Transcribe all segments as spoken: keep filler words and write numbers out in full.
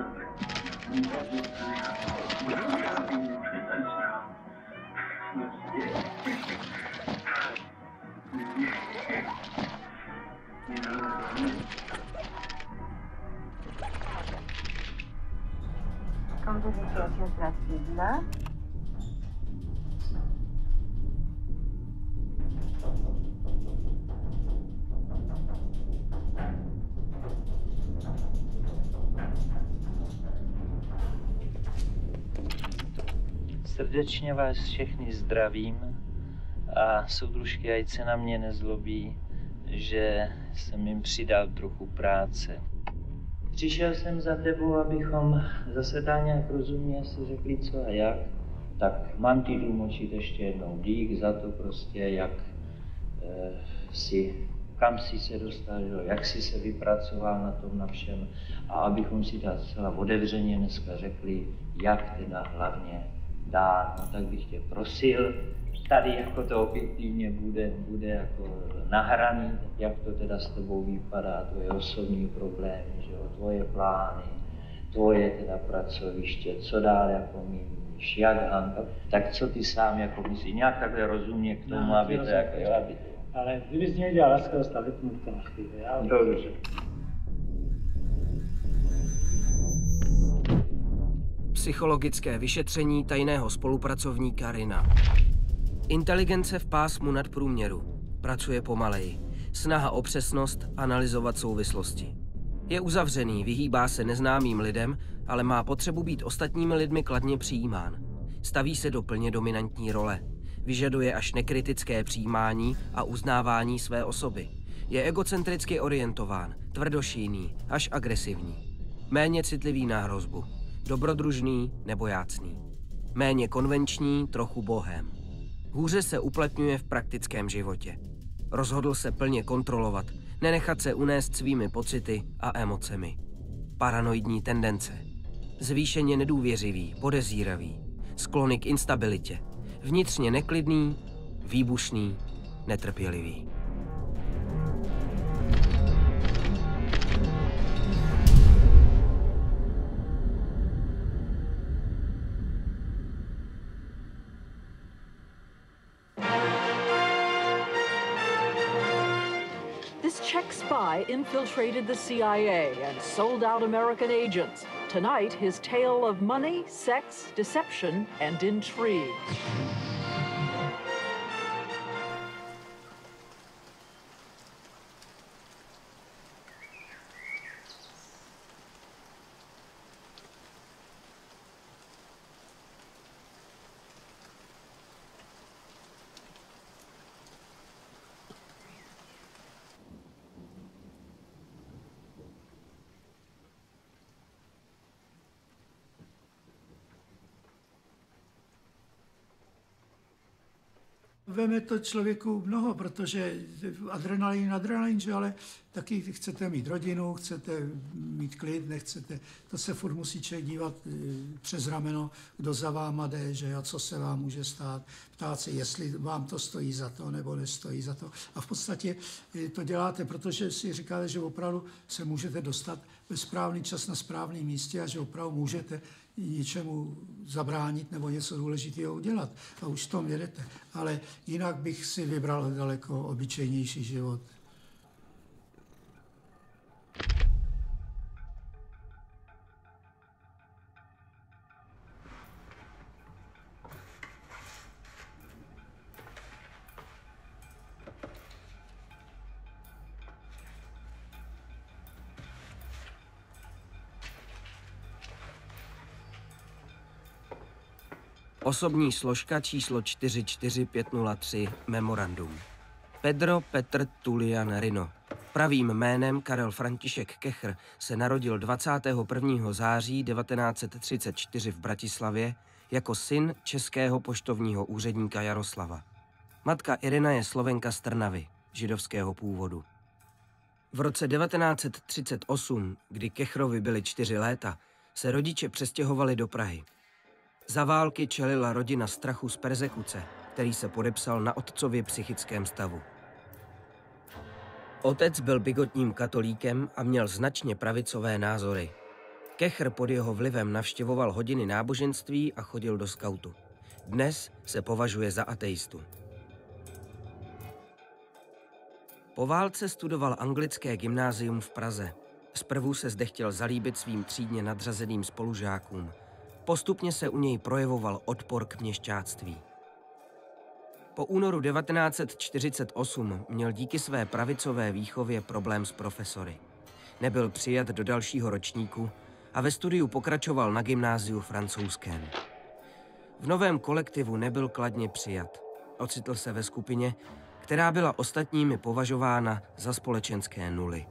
Kompozycja siostra Swidla. Srdečně vás všechny zdravím a soudružky, ať se na mě nezlobí, že jsem jim přidal trochu práce. Přišel jsem za tebou, abychom zase tak nějak rozumně si řekli co a jak. Tak mám ti tlumočit ještě jednou dík za to prostě, jak eh, si, kam si se dostal, jak si se vypracoval na tom na všem a abychom si tak zcela otevřeně dneska řekli, jak teda hlavně dá. No tak bych tě prosil, tady jako to objektivně bude, bude jako nahraný, jak to teda s tebou vypadá, tvoje osobní problémy, že jo, tvoje plány, tvoje teda pracoviště, co dál jako míníš, jak Hanka, tak co ty sám jako myslíš, nějak takhle rozumně k tomu, no, aby to jako, jo, aby to... Ale kdybys mě dělal laskavost, vypnu to na chvíli, já? Dobře. Psychologické vyšetření tajného spolupracovníka Rina. Inteligence v pásmu nadprůměru. Pracuje pomaleji. Snaha o přesnost, analyzovat souvislosti. Je uzavřený, vyhýbá se neznámým lidem, ale má potřebu být ostatními lidmi kladně přijímán. Staví se do plně dominantní role. Vyžaduje až nekritické přijímání a uznávání své osoby. Je egocentricky orientován, tvrdošíjný, až agresivní. Méně citlivý na hrozbu. Dobrodružný, nebojácný. Méně konvenční, trochu bohem. Hůře se uplatňuje v praktickém životě. Rozhodl se plně kontrolovat, nenechat se unést svými pocity a emocemi. Paranoidní tendence. Zvýšeně nedůvěřivý, podezíravý. Sklony k instabilitě. Vnitřně neklidný, výbušný, netrpělivý. Czech spy infiltrated the C I A and sold out American agents. Tonight, his tale of money, sex, deception, and intrigue. Veme to člověku mnoho, protože adrenalin, adrenalin, že ale taky chcete mít rodinu, chcete mít klid, nechcete, to se furt musí člověk dívat přes rameno, kdo za váma jde, že jo, co se vám může stát, ptát se, jestli vám to stojí za to, nebo nestojí za to. A v podstatě to děláte, protože si říkáte, že opravdu se můžete dostat ve správný čas na správném místě a že opravdu můžete něčemu zabránit nebo něco důležitého udělat. A už v tom jedete. Ale jinak bych si vybral daleko obyčejnější život. Osobní složka číslo čtyři čtyři pět nula tři, memorandum. Pedro Petr Tulian Rino. Pravým jménem Karel František Kechr se narodil dvacátého prvního září devatenáct set třicet čtyři v Bratislavě jako syn českého poštovního úředníka Jaroslava. Matka Irina je Slovenka z Trnavy, židovského původu. V roce devatenáct set třicet osm, kdy Kechrovi byly čtyři léta, se rodiče přestěhovali do Prahy. Za války čelila rodina strachu z perzekuce, který se podepsal na otcově psychickém stavu. Otec byl bigotním katolíkem a měl značně pravicové názory. Kechr pod jeho vlivem navštěvoval hodiny náboženství a chodil do skautu. Dnes se považuje za ateistu. Po válce studoval anglické gymnázium v Praze. Zprvu se zde chtěl zalíbit svým třídně nadřazeným spolužákům. Postupně se u něj projevoval odpor k měšťáctví. Po únoru devatenáct set čtyřicet osm měl díky své pravicové výchově problém s profesory. Nebyl přijat do dalšího ročníku a ve studiu pokračoval na gymnáziu francouzském. V novém kolektivu nebyl kladně přijat. Ocitl se ve skupině, která byla ostatními považována za společenské nuly.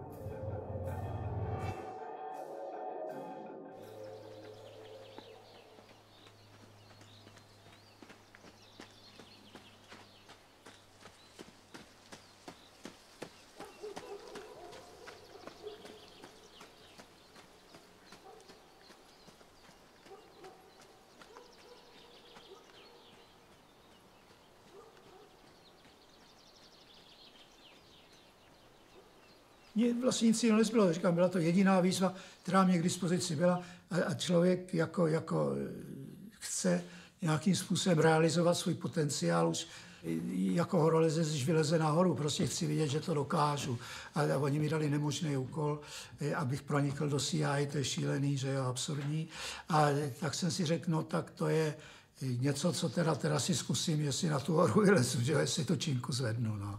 Mně vlastně nic jiného nezbylo. Říkám, byla to jediná výzva, která mě k dispozici byla a, a člověk jako, jako chce nějakým způsobem realizovat svůj potenciál už jako horolezec, když vyleze nahoru. Prostě chci vidět, že to dokážu. A, a oni mi dali nemožný úkol, abych pronikl do C I A, to je šílený, že jo, absurdní. A tak jsem si řekl, no tak to je něco, co teda, teda si zkusím, jestli na tu horu vylezu, že jo, jestli tu činku zvednu, no.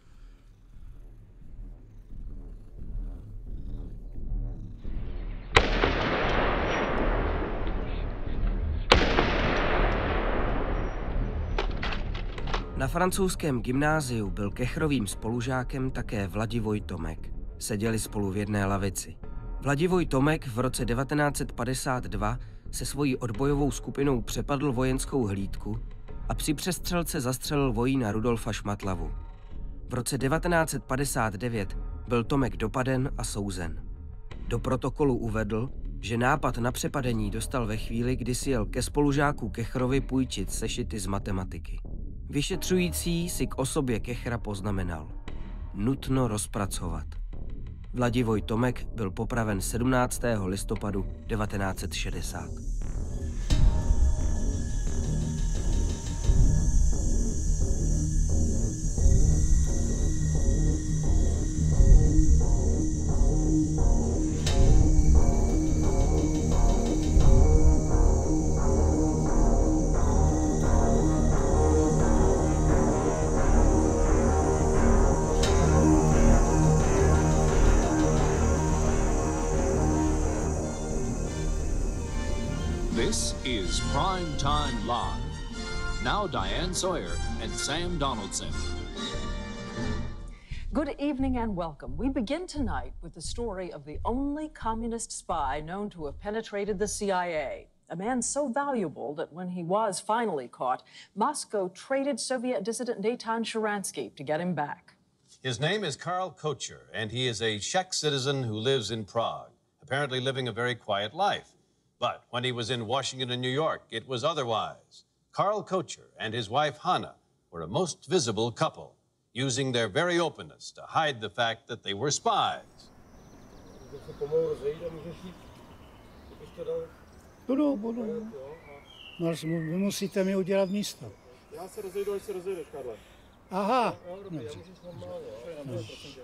Na francouzském gymnáziu byl Kechrovým spolužákem také Vladivoj Tomek. Seděli spolu v jedné lavici. Vladivoj Tomek v roce devatenáct set padesát dva se svojí odbojovou skupinou přepadl vojenskou hlídku a při přestřelce zastřelil vojína Rudolfa Šmatlavu. V roce devatenáct set padesát devět byl Tomek dopaden a souzen. Do protokolu uvedl, že nápad na přepadení dostal ve chvíli, kdy si jel ke spolužáku Kechrovi půjčit sešity z matematiky. Vyšetřující si k osobě Kechra poznamenal: nutno rozpracovat. Vladivoj Tomek byl popraven sedmnáctého listopadu devatenáct set šedesát. This is Prime Time Live. Now Diane Sawyer and Sam Donaldson. Good evening and welcome. We begin tonight with the story of the only communist spy known to have penetrated the C I A. A man so valuable that when he was finally caught, Moscow traded Soviet dissident Natan Sharansky to get him back. His name is Karl Kocher, and he is a Czech citizen who lives in Prague, apparently living a very quiet life. But when he was in Washington and New York, it was otherwise. Karl Kocher and his wife Hanna were a most visible couple, using their very openness to hide the fact that they were spies. Budu, budu. No, vy musíte mi udělat místo. Já se rozejdu, až se rozejdeš, Karle. Aha. No,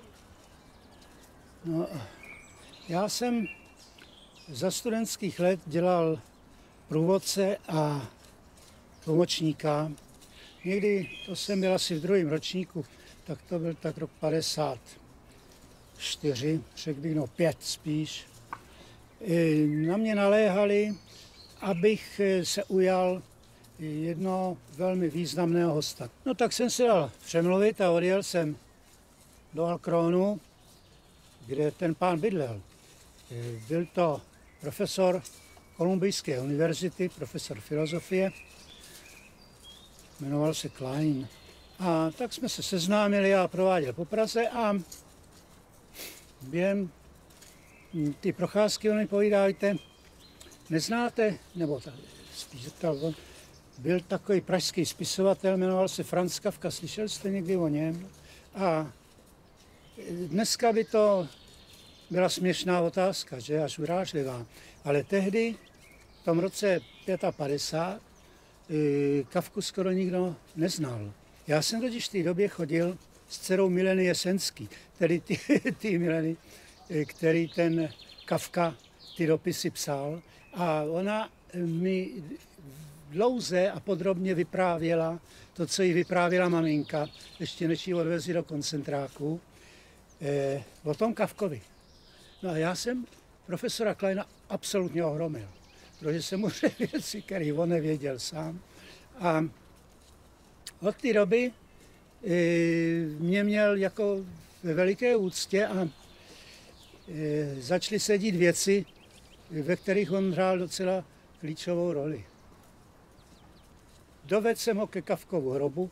no, já jsem za studentských let dělal průvodce a tlumočníka. Někdy, to jsem byl asi v druhém ročníku, tak to byl tak rok padesát čtyři, řekl bych, no pět spíš. Na mě naléhali, abych se ujal jednoho velmi významného hosta. No tak jsem si dal přemluvit a odjel jsem do Alkronu, kde ten pán bydlel. Byl to profesor Kolumbijské univerzity, profesor filozofie, jmenoval se Klein. A tak jsme se seznámili, já prováděl po Praze a během ty procházky on mi povídá, víte, neznáte, nebo spíš zeptal on, byl takový pražský spisovatel, jmenoval se Franz Kafka, slyšel jste někdy o něm? A dneska by to byla směšná otázka, že až urážlivá. Ale tehdy, v tom roce padesát pět, Kafku skoro nikdo neznal. Já jsem totiž v té době chodil s dcerou Mileny Jesenský, tedy ty, ty Mileny, který ten Kafka ty dopisy psal. A ona mi dlouze a podrobně vyprávěla to, co jí vyprávěla maminka, ještě než ji odvezli do koncentráku, eh, o tom Kafkovi. No a já jsem profesora Kleina absolutně ohromil, protože jsem mu řekl věci, které on nevěděl sám. A od té doby e, mě měl jako ve veliké úctě a e, začaly se dít věci, ve kterých on hrál docela klíčovou roli. Dovedl jsem ho ke Kafkovu hrobu,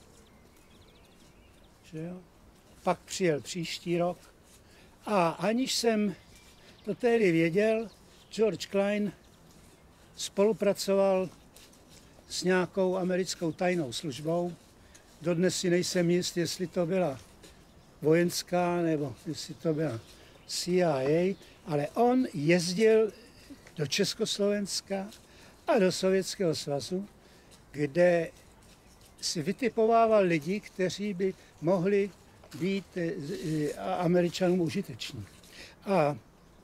že jo? Pak přijel příští rok a aniž jsem to tehdy věděl, George Klein spolupracoval s nějakou americkou tajnou službou. Dodnes si nejsem jist, jestli to byla vojenská nebo jestli to byla C I A, ale on jezdil do Československa a do Sovětského svazu, kde si vytipovával lidi, kteří by mohli být Američanům užiteční. A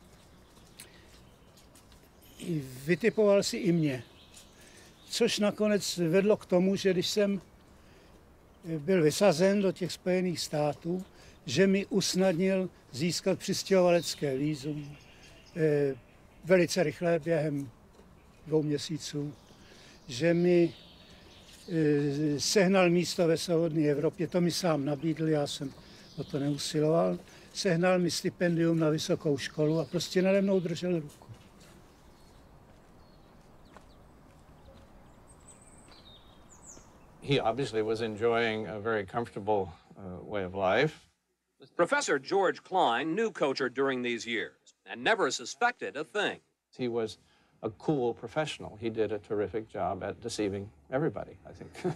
vytipoval si i mě. Což nakonec vedlo k tomu, že když jsem byl vysazen do těch Spojených států, že mi usnadnil získat přistěhovalecké vízum eh, velice rychle, během dvou měsíců, že mi eh, sehnal místo ve svobodné Evropě, to mi sám nabídl, já jsem o to neusiloval, sehnal mi stipendium na vysokou školu a prostě nade mnou držel ruku. He obviously was enjoying a very comfortable uh, way of life. Professor George Klein knew Kocher during these years and never suspected a thing. He was a cool professional. He did a terrific job at deceiving everybody, I think.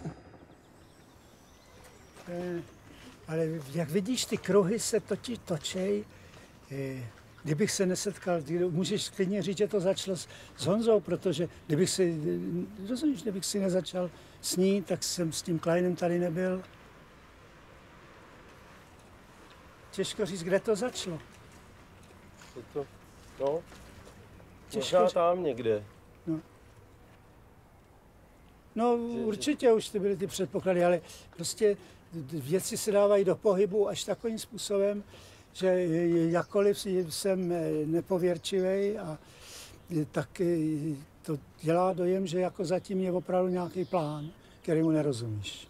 eh, ale jak vidíš, ty kruhy se totiž točej. Eh, kdybych se nesetkal, můžeš klidně říct, že to začalo s, s Honzou, protože kdybych si, rozumíš, kdybych si nezačal s ní, tak jsem s tím Kleinem tady nebyl. Těžko říct, kde to začalo. To, no, Těžko možná říct. tam někde. No, no určitě už ty byly ty předpoklady, ale prostě věci se dávají do pohybu až takovým způsobem, že jakkoliv jsem nepověrčivý, a tak to dělá dojem, že jako zatím je opravdu nějaký plán, kterému nerozumíš.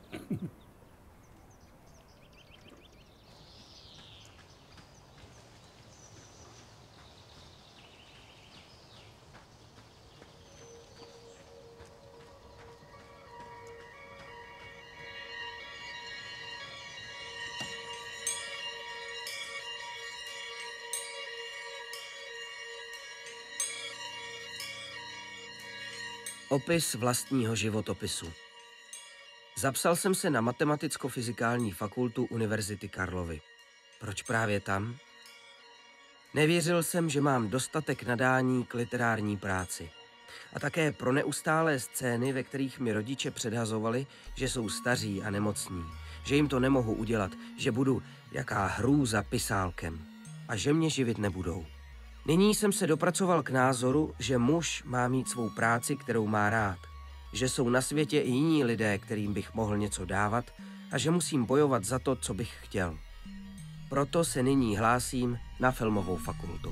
Opis vlastního životopisu. Zapsal jsem se na Matematicko-fyzikální fakultu Univerzity Karlovy. Proč právě tam? Nevěřil jsem, že mám dostatek nadání k literární práci. A také pro neustálé scény, ve kterých mi rodiče předhazovali, že jsou staří a nemocní, že jim to nemohu udělat, že budu jaká hrůza pisálkem a že mě živit nebudou. Nyní jsem se dopracoval k názoru, že muž má mít svou práci, kterou má rád, že jsou na světě i jiní lidé, kterým bych mohl něco dávat a že musím bojovat za to, co bych chtěl. Proto se nyní hlásím na filmovou fakultu.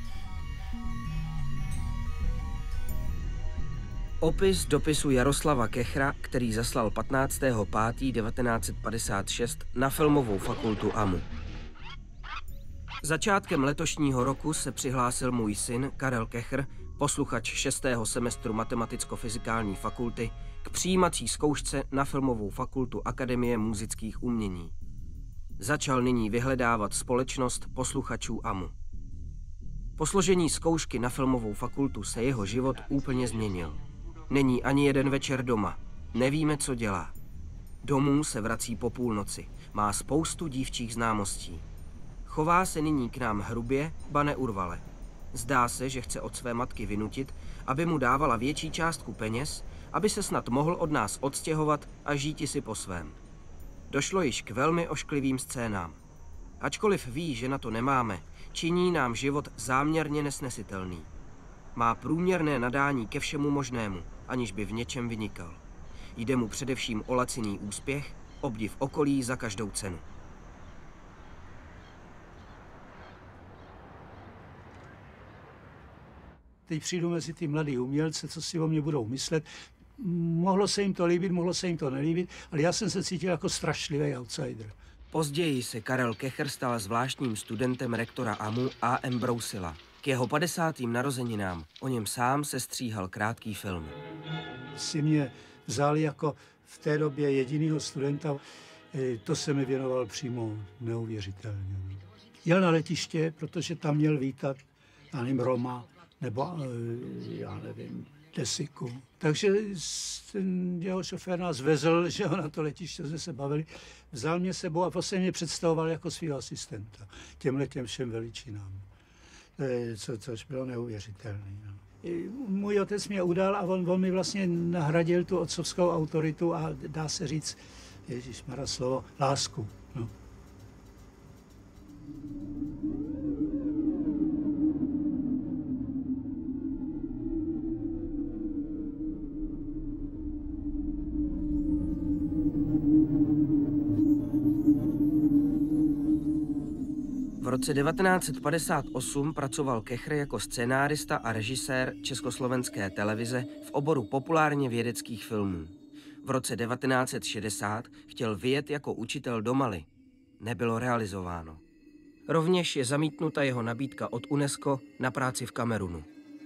Opis dopisu Jaroslava Kechra, který zaslal patnáctého pátého devatenáct set padesát šest na filmovou fakultu A M U. Začátkem letošního roku se přihlásil můj syn Karel Kechr, posluchač šestého semestru Matematicko-fyzikální fakulty, k přijímací zkoušce na filmovou fakultu Akademie múzických umění. Začal nyní vyhledávat společnost posluchačů A M U. Po složení zkoušky na filmovou fakultu se jeho život úplně změnil. Není ani jeden večer doma. Nevíme, co dělá. Domů se vrací po půlnoci. Má spoustu dívčích známostí. Chová se nyní k nám hrubě, ba neurvale. Zdá se, že chce od své matky vynutit, aby mu dávala větší částku peněz, aby se snad mohl od nás odstěhovat a žíti si po svém. Došlo již k velmi ošklivým scénám. Ačkoliv ví, že na to nemáme, činí nám život záměrně nesnesitelný. Má průměrné nadání ke všemu možnému, aniž by v něčem vynikal. Jde mu především o laciný úspěch, obdiv okolí za každou cenu. Teď přijdu mezi ty mladý umělce, co si o mě budou myslet. Mohlo se jim to líbit, mohlo se jim to nelíbit, ale já jsem se cítil jako strašlivý outsider. Později se Karel Kecher stal zvláštním studentem rektora A M U A M Brousila. K jeho padesátým narozeninám o něm sám se stříhal krátký film. Si mě vzali jako v té době jedinýho studenta, to se mi věnoval přímo neuvěřitelně. Jel na letiště, protože tam měl vítat, já nevím, Roma, nebo já nevím, Desiku. Takže ten jeho šofér nás vezl, že ho na to letiště jsme se bavili, vzal mě sebou a vlastně mě představoval jako svého asistenta těmhle těm všem veličinám, co, což bylo neuvěřitelné. No. Můj otec mě udal a on, on mi vlastně nahradil tu otcovskou autoritu a dá se říct, ježišmarja slovo, lásku. No. V roce devatenáct set padesát osm pracoval Kecher jako scénárista a režisér československé televize v oboru populárně vědeckých filmů. V roce devatenáct set šedesát chtěl vyjet jako učitel do Mali. Nebylo realizováno. Rovněž je zamítnuta jeho nabídka od UNESCO na práci v Kamerunu.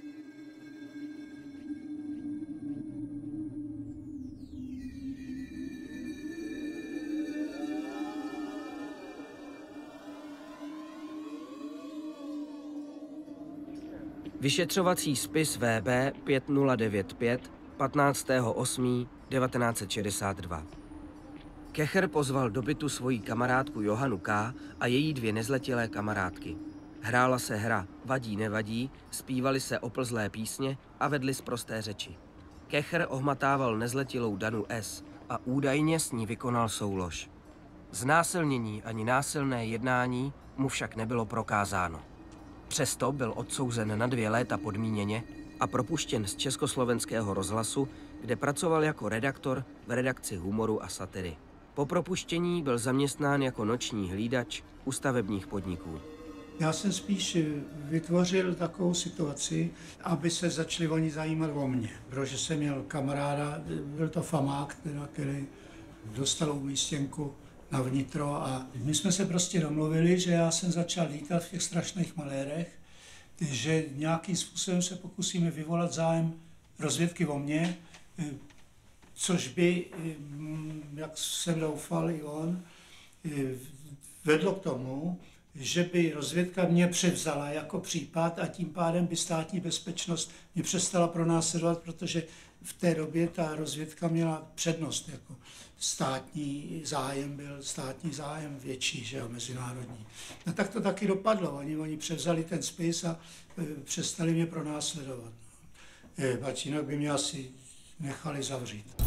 Vyšetřovací spis V B pět nula devět pět patnáctého osmého devatenáct set šedesát dva. Kecher pozval do bytu svoji kamarádku Johanu K. a její dvě nezletilé kamarádky. Hrála se hra Vadí nevadí, zpívaly se oplzlé písně a vedly sprosté řeči. Kecher ohmatával nezletilou Danu S. a údajně s ní vykonal soulož. Znásilnění ani násilné jednání mu však nebylo prokázáno. Přesto byl odsouzen na dvě léta podmíněně a propuštěn z Československého rozhlasu, kde pracoval jako redaktor v redakci humoru a satiry. Po propuštění byl zaměstnán jako noční hlídač u stavebních podniků. Já jsem spíš vytvořil takovou situaci, aby se začali oni zajímat o mě, protože jsem měl kamaráda, byl to famák, teda, který dostal umístěnku na vnitro a my jsme se prostě domluvili, že já jsem začal lítat v těch strašných malérech, že nějakým způsobem se pokusíme vyvolat zájem rozvědky o mě, což by, jak jsem doufal i on, vedlo k tomu, že by rozvědka mě převzala jako případ a tím pádem by státní bezpečnost mě přestala pronásledovat, protože v té době ta rozvědka měla přednost, jako státní zájem byl státní zájem větší, že jo, mezinárodní. No tak to taky dopadlo, oni, oni převzali ten spis a e, přestali mě pronásledovat. E, pač jinak by mě asi nechali zavřít.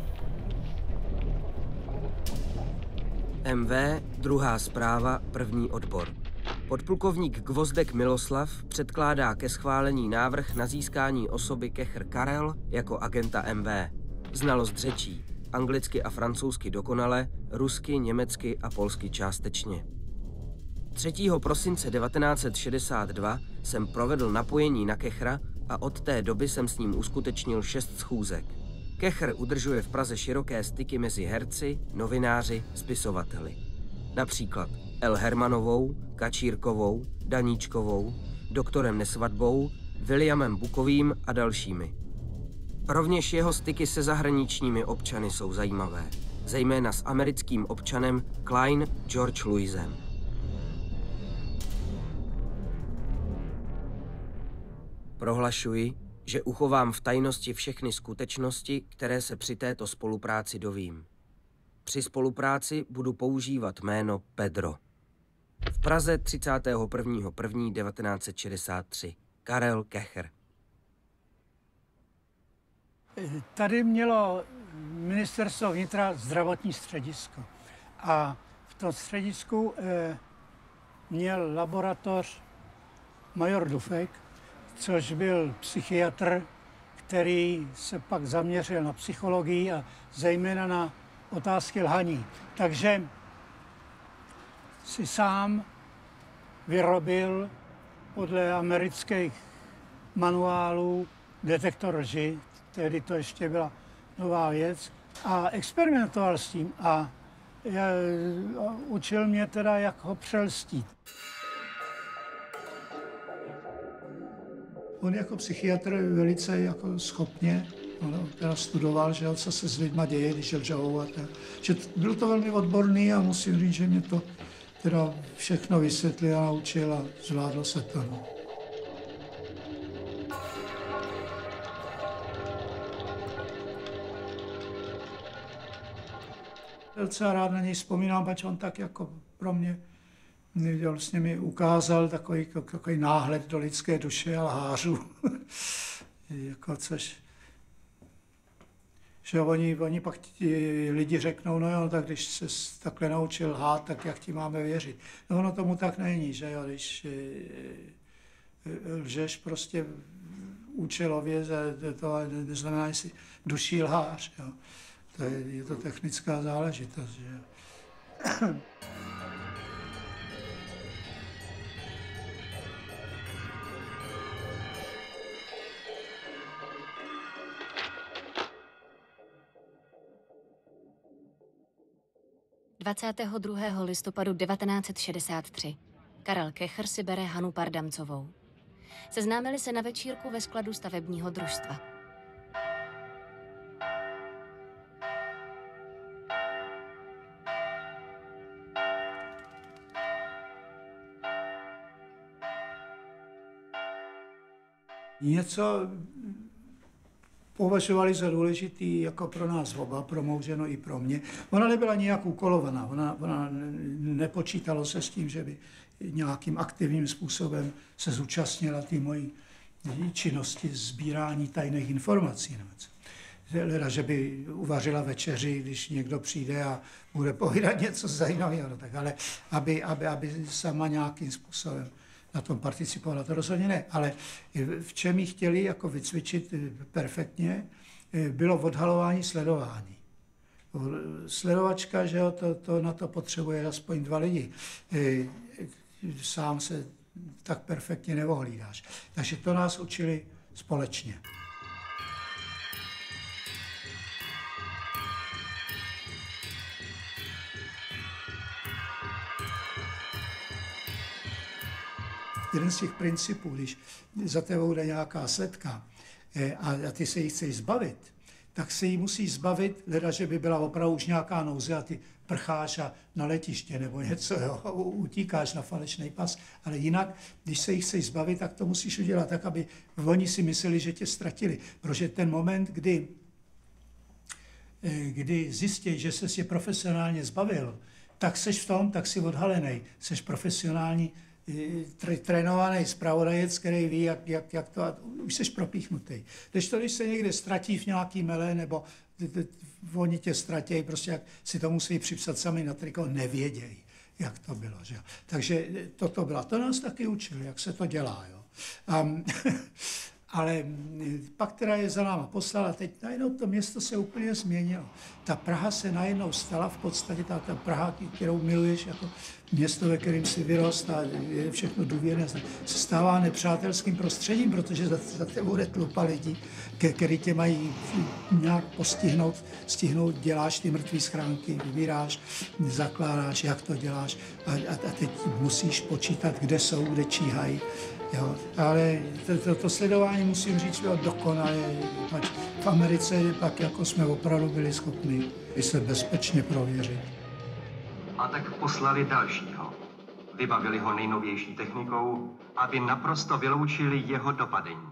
M V, druhá zpráva, první odbor. Podplukovník Gvozdek Miloslav předkládá ke schválení návrh na získání osoby Kecher Karel jako agenta M V. Znalost řečí, anglicky a francouzsky dokonale, rusky, německy a polsky částečně. třetího prosince devatenáct set šedesát dva jsem provedl napojení na Kechra a od té doby jsem s ním uskutečnil šest schůzek. Kecher udržuje v Praze široké styky mezi herci, novináři, spisovateli. Například El Hermanovou, Kačírkovou, Daníčkovou, doktorem Nesvadbou, Williamem Bukovým a dalšími. Rovněž jeho styky se zahraničními občany jsou zajímavé, zejména s americkým občanem Klein George Louisem. Prohlašuji, že uchovám v tajnosti všechny skutečnosti, které se při této spolupráci dovím. Při spolupráci budu používat jméno Pedro. V Praze třicátého prvního prvního devatenáct set šedesát tři. Karel Kecher. Tady mělo ministerstvo vnitra zdravotní středisko a v tom středisku eh, měl laboratoř major Dufek, což byl psychiatr, který se pak zaměřil na psychologii a zejména na otázky lhaní. Takže si sám vyrobil podle amerických manuálů detektor lži, tehdy to ještě byla nová věc, a experimentoval s tím a, a učil mě teda, jak ho přelstít. On jako psychiatr velice jako schopně on teda studoval, že, co se s lidma děje, když lžou a tak. Že byl to velmi odborný a musím říct, že mě to teda všechno vysvětlil a naučil a zvládlo se to. No. Docela rád na něj vzpomínám, pač on tak jako pro mě vlastně mi ukázal takový, takový náhled do lidské duše a lhářů. Jako což, že oni, oni pak ti lidi řeknou, no jo, tak když se takhle naučil lhát, tak jak ti máme věřit. No ono tomu tak není, že jo, když lžeš prostě účelově, to neznamená, že jsi duší lhář, jo. To je, je to technická záležitost, že jo. dvacátého druhého listopadu devatenáct set šedesát tři. Karel Kecher si bere Hanu Pardamcovou. Seznámili se na večírku ve skladu stavebního družstva. Něco považovali za důležitý jako pro nás oba, pro mou ženu i pro mě. Ona nebyla nijak úkolovaná, ona, ona nepočítalo se s tím, že by nějakým aktivním způsobem se zúčastnila té mojí činnosti sbírání tajných informací. Leda, že by uvařila večeři, když někdo přijde a bude povídat něco zajímavého, no tak, ale aby, aby, aby sama nějakým způsobem na tom participovala, to rozhodně ne, ale v čem ji chtěli jako vycvičit perfektně, bylo odhalování sledování. Sledovačka, že jo, to, to na to potřebuje aspoň dva lidi. Sám se tak perfektně neohlídáš. Takže to nás učili společně. Jeden z těch principů, když za tebou jde nějaká sledka a ty se jí chceš zbavit, tak se jí musíš zbavit, leda, že by byla opravdu už nějaká nouze a ty prcháš a na letiště nebo něco, jo, utíkáš na falešný pas. Ale jinak, když se jich chceš zbavit, tak to musíš udělat tak, aby oni si mysleli, že tě ztratili. Protože ten moment, kdy, kdy zjistí, že ses je profesionálně zbavil, tak seš v tom, tak si odhalenej, seš profesionální trénovaný zpravodajec, který ví, jak, jak, jak to, a už jsi propíchnutý. Když to, když se někde ztratí v nějaký mele, nebo oni tě ztratějí, prostě jak si to musí připsat sami na triko, nevědějí, jak to bylo. Že? Takže toto bylo. To nás taky učili, jak se to dělá. Jo? Um, ale pak teda je za náma poslala, teď najednou to město se úplně změnilo. Ta Praha se najednou stala v podstatě, ta, ta Praha, kterou miluješ jako město, ve kterém si vyrost a je všechno důvěrné, se stává nepřátelským prostředím, protože za, za tebou bude tlupa lidí, ke, který tě mají nějak postihnout, stihnout, děláš ty mrtvý schránky, vybíráš, zakládáš, jak to děláš a, a, a teď musíš počítat, kde jsou, kde číhají. Jo, ale to, to, to sledování, musím říct, bylo dokonalé. V Americe pak jako jsme opravdu byli schopni se bezpečně prověřit. A tak poslali dalšího. Vybavili ho nejnovější technikou, aby naprosto vyloučili jeho dopadení.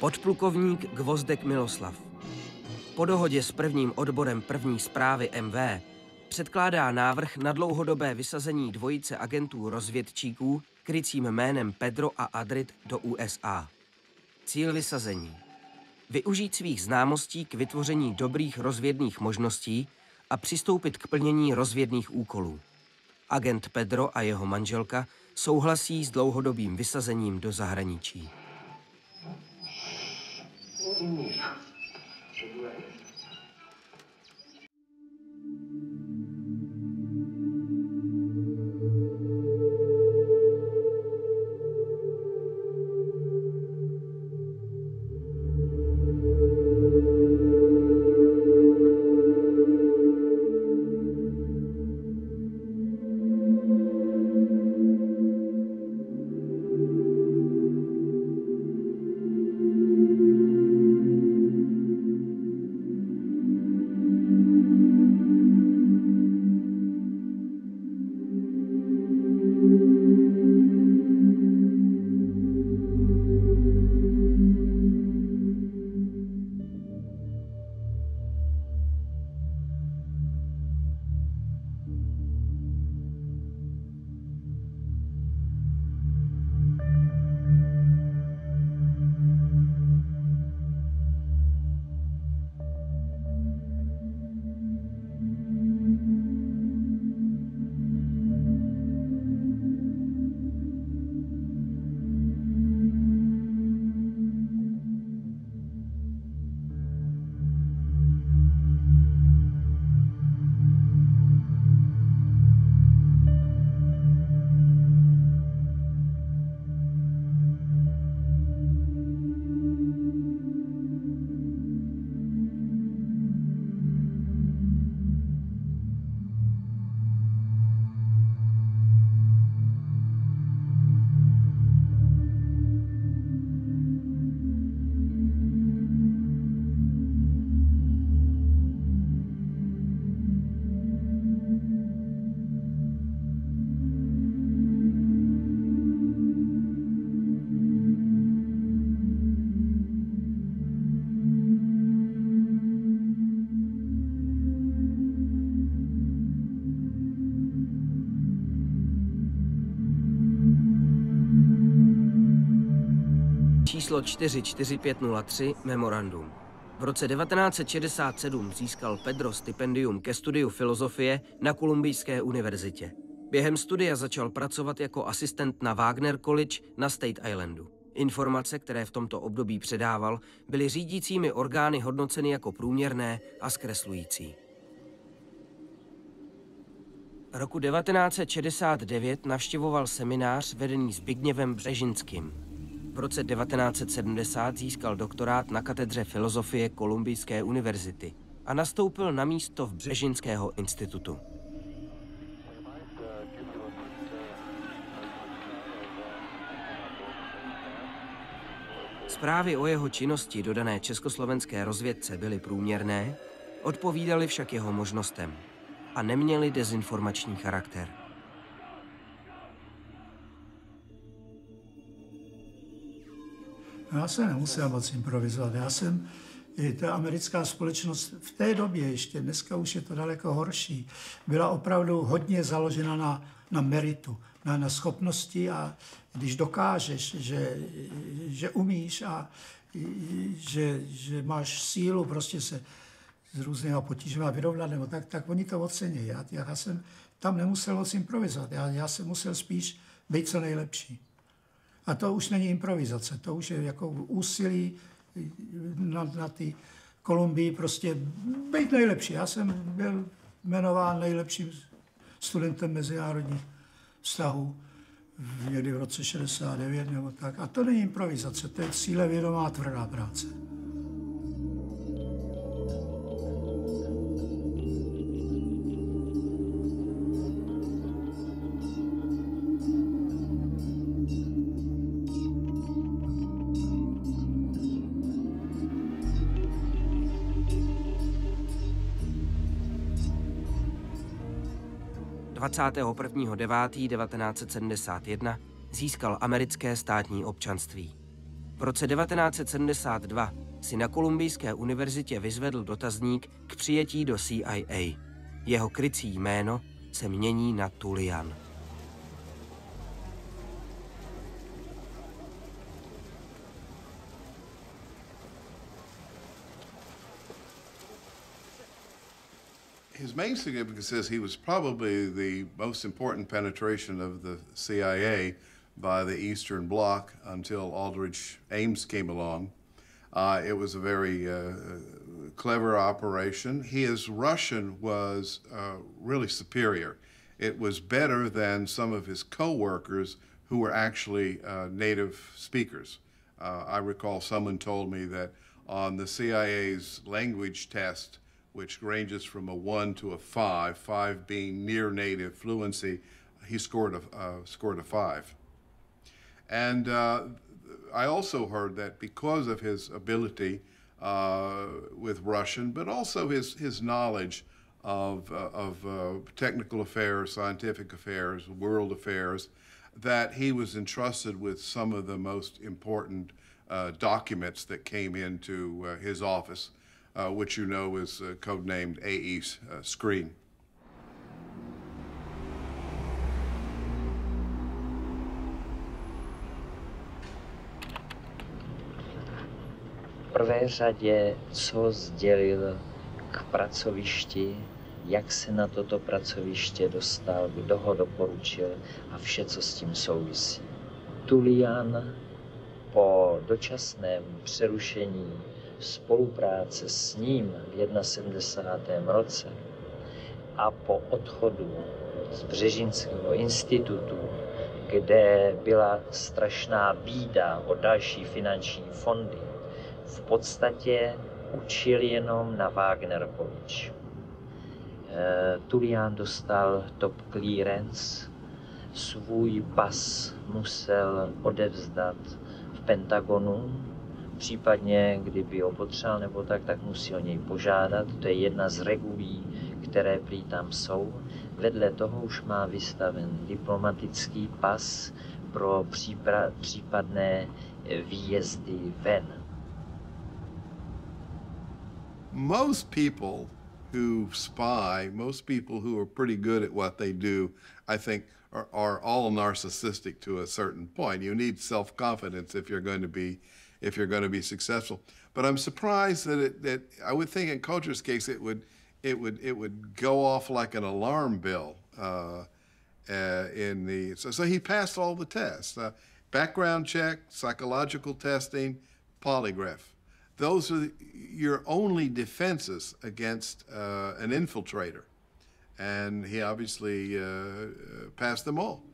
Podplukovník Gvozdek Miloslav. Po dohodě s prvním odborem první správy M V předkládá návrh na dlouhodobé vysazení dvojice agentů rozvědčíků krycím jménem Pedro a Adrit do U S A. Cíl vysazení. Využít svých známostí k vytvoření dobrých rozvědných možností a přistoupit k plnění rozvědných úkolů. Agent Pedro a jeho manželka souhlasí s dlouhodobým vysazením do zahraničí. Číslo čtyři čtyři pět nula tři, memorandum. V roce devatenáct set šedesát sedm získal Pedro stipendium ke studiu filozofie na Kolumbijské univerzitě. Během studia začal pracovat jako asistent na Wagner College na State Islandu. Informace, které v tomto období předával, byly řídícími orgány hodnoceny jako průměrné a zkreslující. Roku devatenáct set šedesát devět navštěvoval seminář vedený Zbigněvem Břežinským. V roce devatenáct set sedmdesát získal doktorát na katedře filozofie Kolumbijské univerzity a nastoupil na místo v Břežinského institutu. Zprávy o jeho činnosti dodané československé rozvědce byly průměrné, odpovídaly však jeho možnostem a neměly dezinformační charakter. Já jsem nemusel moc improvizovat. Já jsem, ta americká společnost v té době ještě, dneska už je to daleko horší, byla opravdu hodně založena na, na meritu, na, na schopnosti a když dokážeš, že, že umíš a že, že máš sílu prostě se s různými potížemi vyrovnat, nebo tak, tak oni to ocení. Já, já jsem tam nemusel moc improvizovat, já, já jsem musel spíš být co nejlepší. A to už není improvizace, to už je jako úsilí na, na ty Kolumbii prostě být nejlepší. Já jsem byl jmenován nejlepším studentem mezinárodních vztahů někdy v roce šedesát devět nebo tak. A to není improvizace, to je cílevědomá tvrdá práce. dvacátého prvního devátého devatenáct set sedmdesát jedna získal americké státní občanství. V roce devatenáct set sedmdesát dva si na Kolumbijské univerzitě vyzvedl dotazník k přijetí do C I A. Jeho krycí jméno se mění na Tullian. His main significance is he was probably the most important penetration of the C I A by the Eastern Bloc until Aldrich Ames came along. Uh, it was a very uh, clever operation. His Russian was uh, really superior. It was better than some of his co-workers who were actually uh, native speakers. Uh, I recall someone told me that on the C I A's language test, which ranges from a one to a five, five being near native fluency, he scored a, uh, scored a five. And uh, I also heard that because of his ability uh, with Russian, but also his, his knowledge of, uh, of uh, technical affairs, scientific affairs, world affairs, that he was entrusted with some of the most important uh, documents that came into uh, his office, uh, which you know is uh, codenamed A E uh, Screen. V prvé řadě, co sdělil k pracovišti, jak se na toto pracoviště dostal, kdo ho doporučil a vše, co s tím souvisí. Tullian po dočasném přerušení spolupráce s ním v sedmdesátém prvním roce a po odchodu z Břežinského institutu, kde byla strašná bída o další finanční fondy, v podstatě učil jenom na Wagner College. E, Tullian dostal top clearance, svůj pas musel odevzdat v Pentagonu, případně kdyby ho potřeboval nebo tak, tak musí o něj požádat. To je jedna z regulí, které prý tam jsou. Vedle toho už má vystaven diplomatický pas pro případné výjezdy ven. Most people who spy, most people who are pretty good at what they do, I think are, are all narcissistic to a certain point. You need self-confidence if you're going to be if you're going to be successful. But I'm surprised that it, that I would think in Kocher's case it would it would it would go off like an alarm bell uh, uh, in the so, so he passed all the tests, uh, background check, psychological testing, polygraph. Those are your only defenses against uh, an infiltrator, and he obviously uh, passed them all.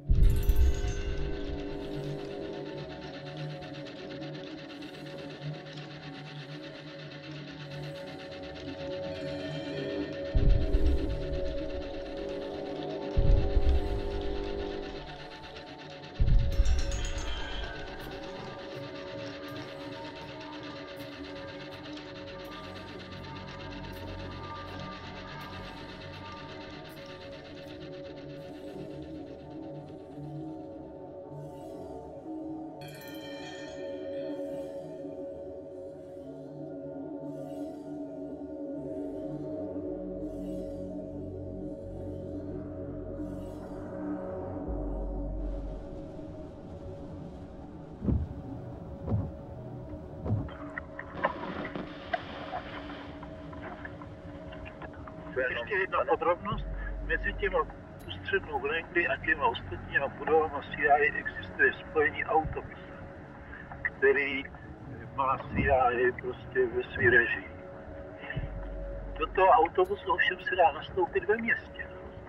Ještě jedna podrobnost. Mezi těma ústřednou Langley a těma ostatníma budovama C I A existuje spojení autobus, který má C I A prostě ve své režii. Do toho autobusu ovšem se dá nastoupit ve městě.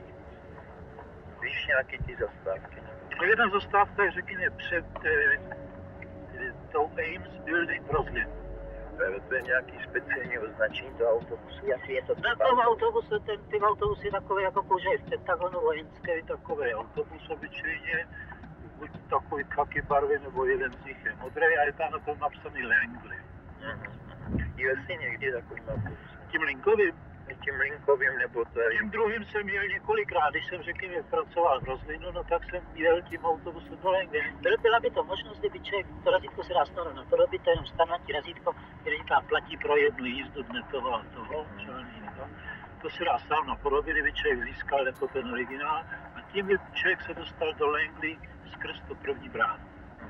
Víš nějaký ty zastávky? No jedna zastávka je, řekněme, před eh, tou Ames Building Roslin. To je nějaký speciální označení toho autobusu. Jaký je to? Na tom autobuse, ten typ autobus je takový, jako používají v Pentagonu vojenské, takový autobus obyčejně, buď takový kaky barvy, nebo jeden z nich je modrý a je tam na tom napsaný Langley. Mm-hmm. Jel jsi někdy takovým autobusem? Tím Linkovým? tím linkovým, nebo to je... Tím druhým jsem jel několikrát, když jsem řekněme pracoval v Rozlinu, no tak jsem jel tím autobusem do Langley. Byla by to možnost, kdyby člověk, to razítko se dá snadno napodobit, to je jenom standardní razítko, který říká platí pro jednu jízdu dne toho a toho, no. To se dá sám napodobit, kdyby člověk získal jako ten originál a tím by člověk se dostal do Langley skrz to první bránu.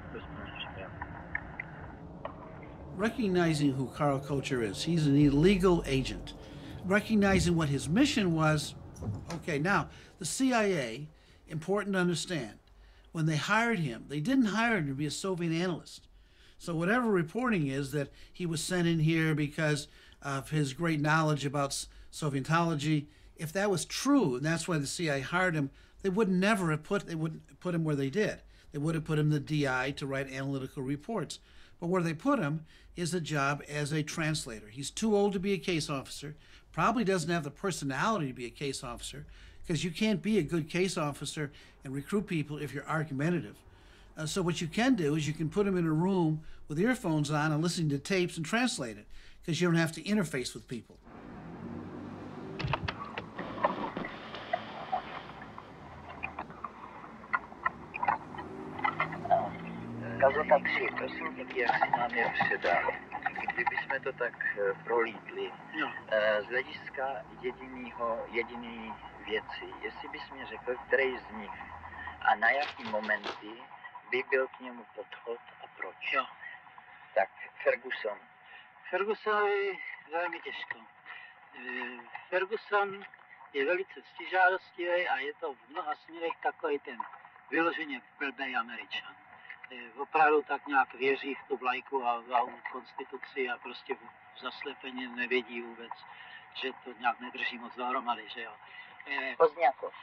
Recognizing who Carl Kocher is, he's an illegal agent. Recognizing what his mission was, okay, now, the C I A, important to understand, when they hired him, they didn't hire him to be a Soviet analyst. So whatever reporting is that he was sent in here because of his great knowledge about Sovietology, if that was true, and that's why the C I A hired him, they would never have put, they wouldn't put him where they did. They would have put him in the D I to write analytical reports. But where they put him is a job as a translator. He's too old to be a case officer, probably doesn't have the personality to be a case officer, because you can't be a good case officer and recruit people if you're argumentative. Uh, so what you can do is you can put him in a room with earphones on and listening to tapes and translate it, because you don't have to interface with people. Kazota tři, prosím pěkně, jak si nám je předal. Kdybychom to tak prolítli, no. Z hlediska jedinýho, jediný věci, jestli bys mi řekl, který z nich a na jaký momenty by byl k němu podchod a proč. Jo. Tak, Ferguson. Fergusonovi velmi těžko. Ferguson je velice ctižádostivý a je to v mnoha směrech takový ten vyloženě blbej Američan. Opravdu tak nějak věří v tu vlajku a v konstituci a prostě zaslepeně nevědí vůbec, že to nějak nedrží moc dohromady, že jo. Pozňakov.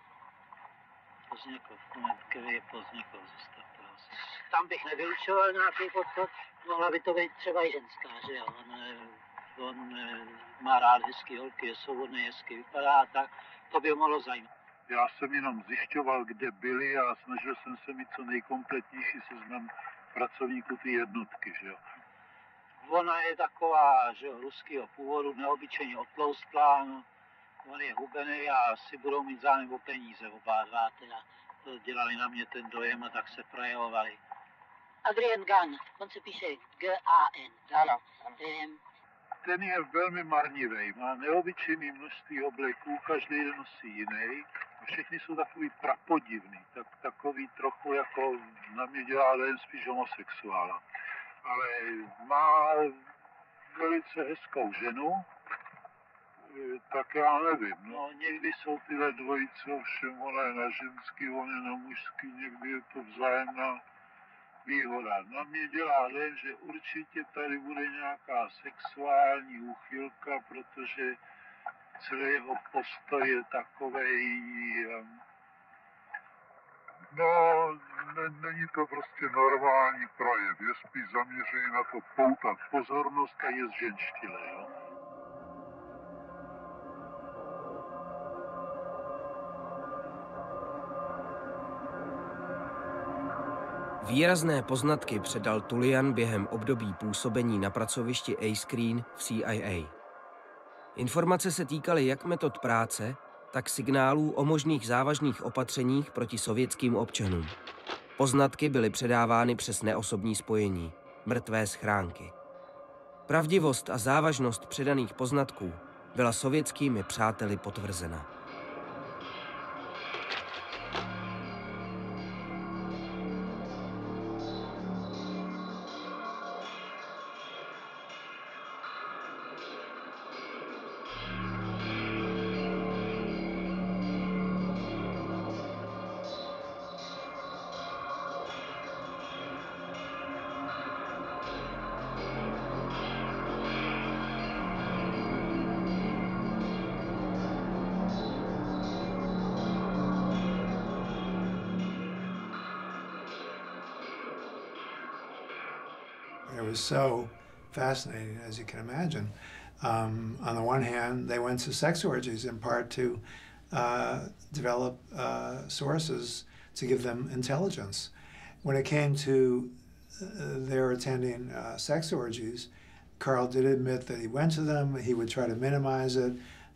Pozňakov, moment, který je Pozňakov, tam bych nevylučoval nějaký podchod, mohla by to být třeba i ženská, že jo. On, on má rád hezký holky, je svobodný, hezky vypadá, tak to by ho mohlo zajímat. Já jsem jenom zjišťoval, kde byli a snažil jsem se mít co nejkompletnější seznam pracovníků ty jednotky, že jo. Ona je taková, že jo, ruského původu, neobyčejně otloustlá, no. On je hubený a asi budou mít zájem o peníze oba dva, teda. To dělali na mě ten dojem a tak se projevovali. Adrian Gunn, on se píše G A N. Ano, ano. Um, Ten je velmi marnivý, má neobyčejné množství obleků, každý den nosí jiný. Všichni jsou takový prapodivný, tak, takový trochu jako na mě dělá jen spíš homosexuála. Ale má velice hezkou ženu, tak já nevím. No, někdy jsou tyhle dvojice, ovšem ona je na ženský, on je na mužský, někdy je to vzájemná výhoda. Na mě dělá jen, že určitě tady bude nějaká sexuální úchylka, protože celý jeho postoj je takovej, no, ne, není to prostě normální projev, je spíš zaměřený na to poutat pozornost a je zženštilé, jo. Výrazné poznatky předal Tullian během období působení na pracovišti A-Screen v C I A. Informace se týkaly jak metod práce, tak signálů o možných závažných opatřeních proti sovětským občanům. Poznatky byly předávány přes neosobní spojení, mrtvé schránky. Pravdivost a závažnost předaných poznatků byla sovětskými přáteli potvrzena. It was so fascinating, as you can imagine. Um, on the one hand, they went to sex orgies in part to uh, develop uh, sources to give them intelligence. When it came to uh, their attending uh, sex orgies, Carl did admit that he went to them. He would try to minimize it.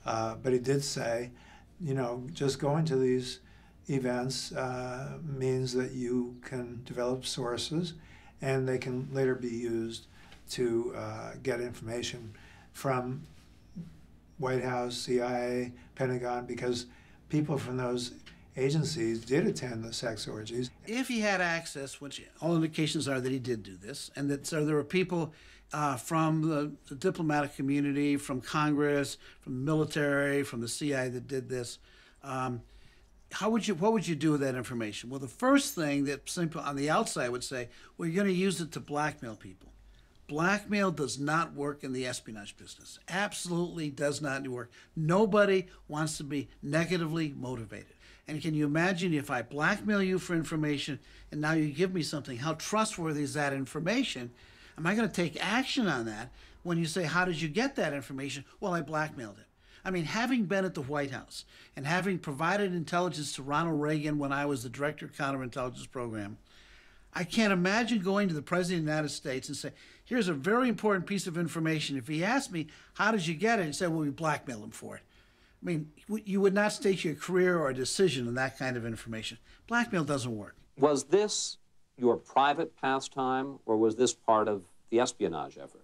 Uh, but he did say, you know, just going to these events uh, means that you can develop sources and they can later be used to uh, get information from White House, C I A, Pentagon, because people from those agencies did attend the sex orgies. If he had access, which all indications are that he did do this, and that so there were people uh, from the, the diplomatic community, from Congress, from the military, from the C I A that did this, um, how would you, what would you do with that information? Well, the first thing that people on the outside would say, well, you're going to use it to blackmail people. Blackmail does not work in the espionage business. Absolutely does not work. Nobody wants to be negatively motivated. And can you imagine if I blackmail you for information and now you give me something, how trustworthy is that information? Am I going to take action on that when you say, how did you get that information? Well, I blackmailed it. I mean, having been at the White House and having provided intelligence to Ronald Reagan when I was the director of counterintelligence program, I can't imagine going to the President of the United States and say, here's a very important piece of information. If he asked me, how did you get it? And say, well, we blackmailed him for it. I mean, you would not stake your career or a decision on that kind of information. Blackmail doesn't work. Was this your private pastime, or was this part of the espionage effort?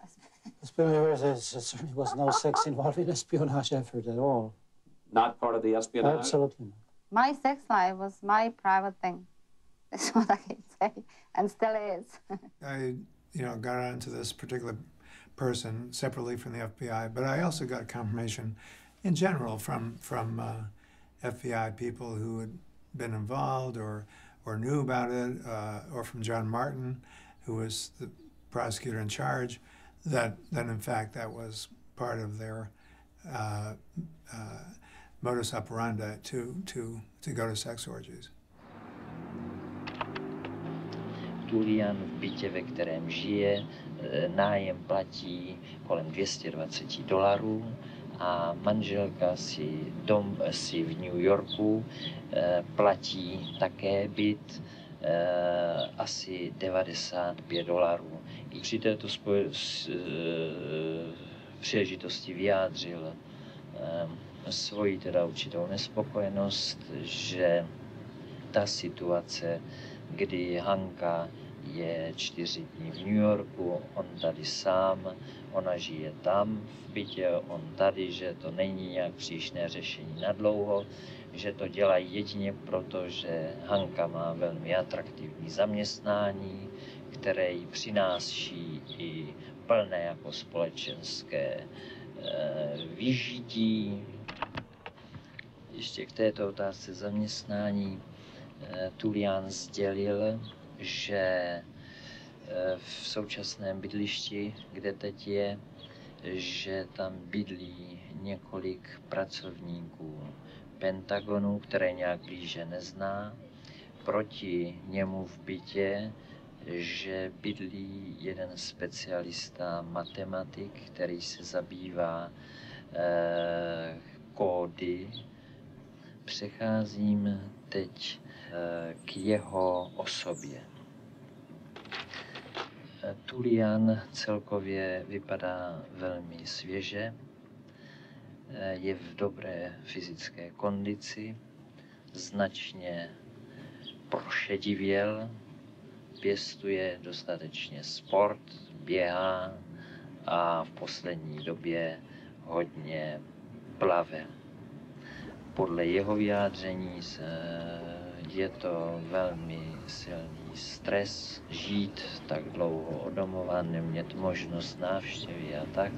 There certainly was no sex involved in espionage effort at all. Not part of the espionage? Absolutely not. My sex life was my private thing. That's what I can say, and still is. I, you know, got onto this particular person separately from the F B I, but I also got confirmation in general from from uh, F B I people who had been involved or or knew about it, uh, or from John Martin, who was the prosecutor in charge, that that in fact that was part of their uh, uh, modus operandi to to to go to sex orgies. Tullian v bytě, ve kterém žije, nájem platí kolem dvě stě dvacet dolarů a manželka si, dom, si v New Yorku platí také byt asi devadesát pět dolarů. I při této spoj- s, příležitosti vyjádřil svoji teda určitou nespokojenost, že ta situace, kdy Hanka je čtyři dny v New Yorku, on tady sám, ona žije tam v bytě, on tady, že to není nějak příšné řešení na dlouho, že to dělají jedině proto, že Hanka má velmi atraktivní zaměstnání, které jí přináší i plné jako společenské e, vyžití. Ještě k této otázce zaměstnání Tullian sdělil, že v současném bydlišti, kde teď je, že tam bydlí několik pracovníků Pentagonu, které nějak blíže nezná, proti němu v bytě, že bydlí jeden specialista matematik, který se zabývá eh, kódy. Přecházím teď k jeho osobě. Tullian celkově vypadá velmi svěže, je v dobré fyzické kondici, značně prošedivěl, pěstuje dostatečně sport, běhá a v poslední době hodně plave. Podle jeho vyjádření je to velmi silný stres, žít tak dlouho oddomova, nemět možnost návštěvy a tak.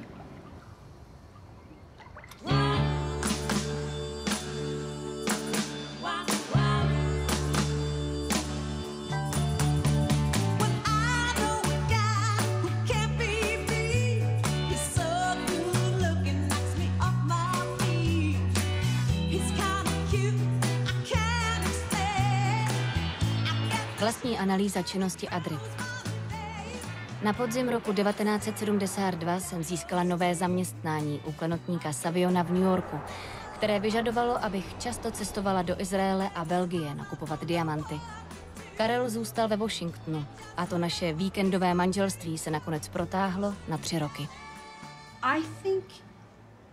Vlastní analýza činnosti Adrit. Na podzim roku devatenáct set sedmdesát dva jsem získala nové zaměstnání u klenotníka Saviona v New Yorku, které vyžadovalo, abych často cestovala do Izraele a Belgie nakupovat diamanty. Karel zůstal ve Washingtonu a to naše víkendové manželství se nakonec protáhlo na tři roky. I think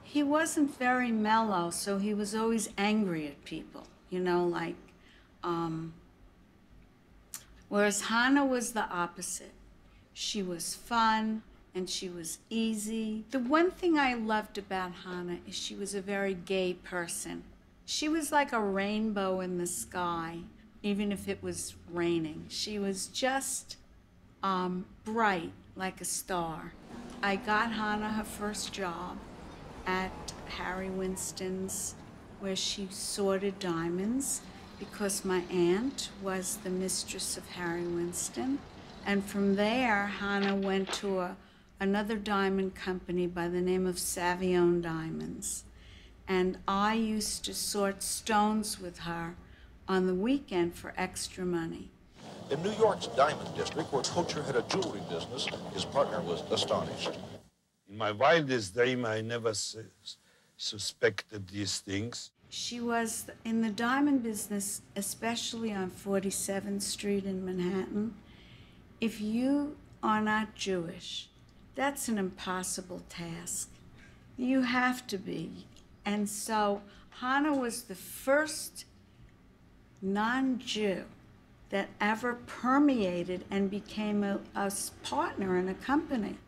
he wasn't very mellow, so he was always angry at people, you know, like, um, whereas Hannah was the opposite. She was fun and she was easy. The one thing I loved about Hannah is she was a very gay person. She was like a rainbow in the sky, even if it was raining. She was just um, bright like a star. I got Hannah her first job at Harry Winston's, where she sorted diamonds, because my aunt was the mistress of Harry Winston. And from there, Hannah went to a, another diamond company by the name of Savion Diamonds. And I used to sort stones with her on the weekend for extra money. In New York's diamond district, where Kocher had a jewelry business, his partner was astonished. In my wildest dream, I never su suspected these things. She was in the diamond business, especially on forty-seventh Street in Manhattan. If you are not Jewish, that's an impossible task. You have to be. And so Hannah was the first non-Jew that ever permeated and became a, a partner in a company.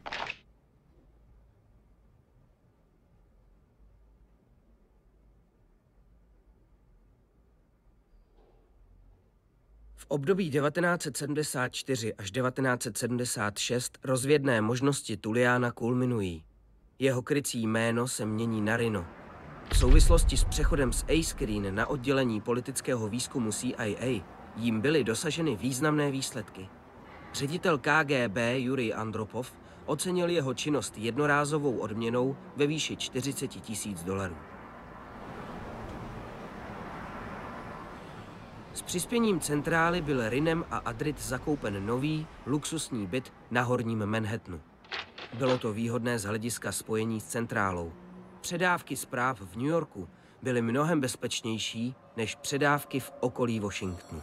V období devatenáct set sedmdesát čtyři až devatenáct set sedmdesát šest rozvědné možnosti Tulliana kulminují. Jeho krycí jméno se mění na Rino. V souvislosti s přechodem z A-Screen na oddělení politického výzkumu C I A jim byly dosaženy významné výsledky. Ředitel K G B Jurij Andropov ocenil jeho činnost jednorázovou odměnou ve výši čtyřicet tisíc dolarů. S přispěním centrály byl Rinem a Adrit zakoupen nový, luxusní byt na horním Manhattanu. Bylo to výhodné z hlediska spojení s centrálou. Předávky zpráv v New Yorku byly mnohem bezpečnější než předávky v okolí Washingtonu.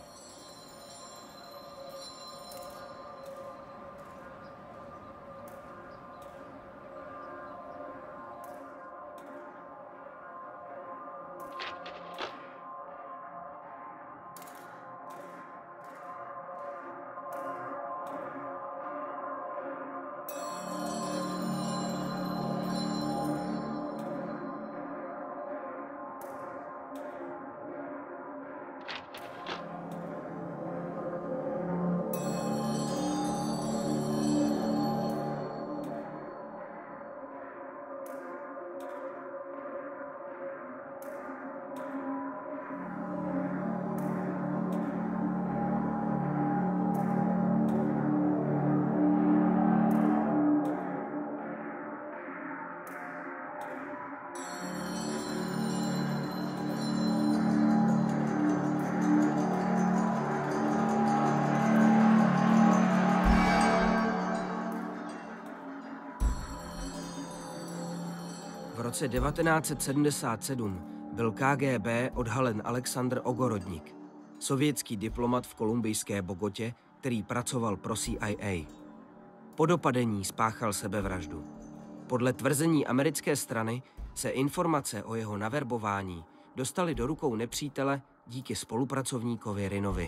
V roce devatenáct set sedmdesát sedm byl K G B odhalen Alexandr Ogorodnik, sovětský diplomat v kolumbijské Bogotě, který pracoval pro C I A. Po dopadení spáchal sebevraždu. Podle tvrzení americké strany se informace o jeho naverbování dostaly do rukou nepřítele díky spolupracovníkovi Rinovi.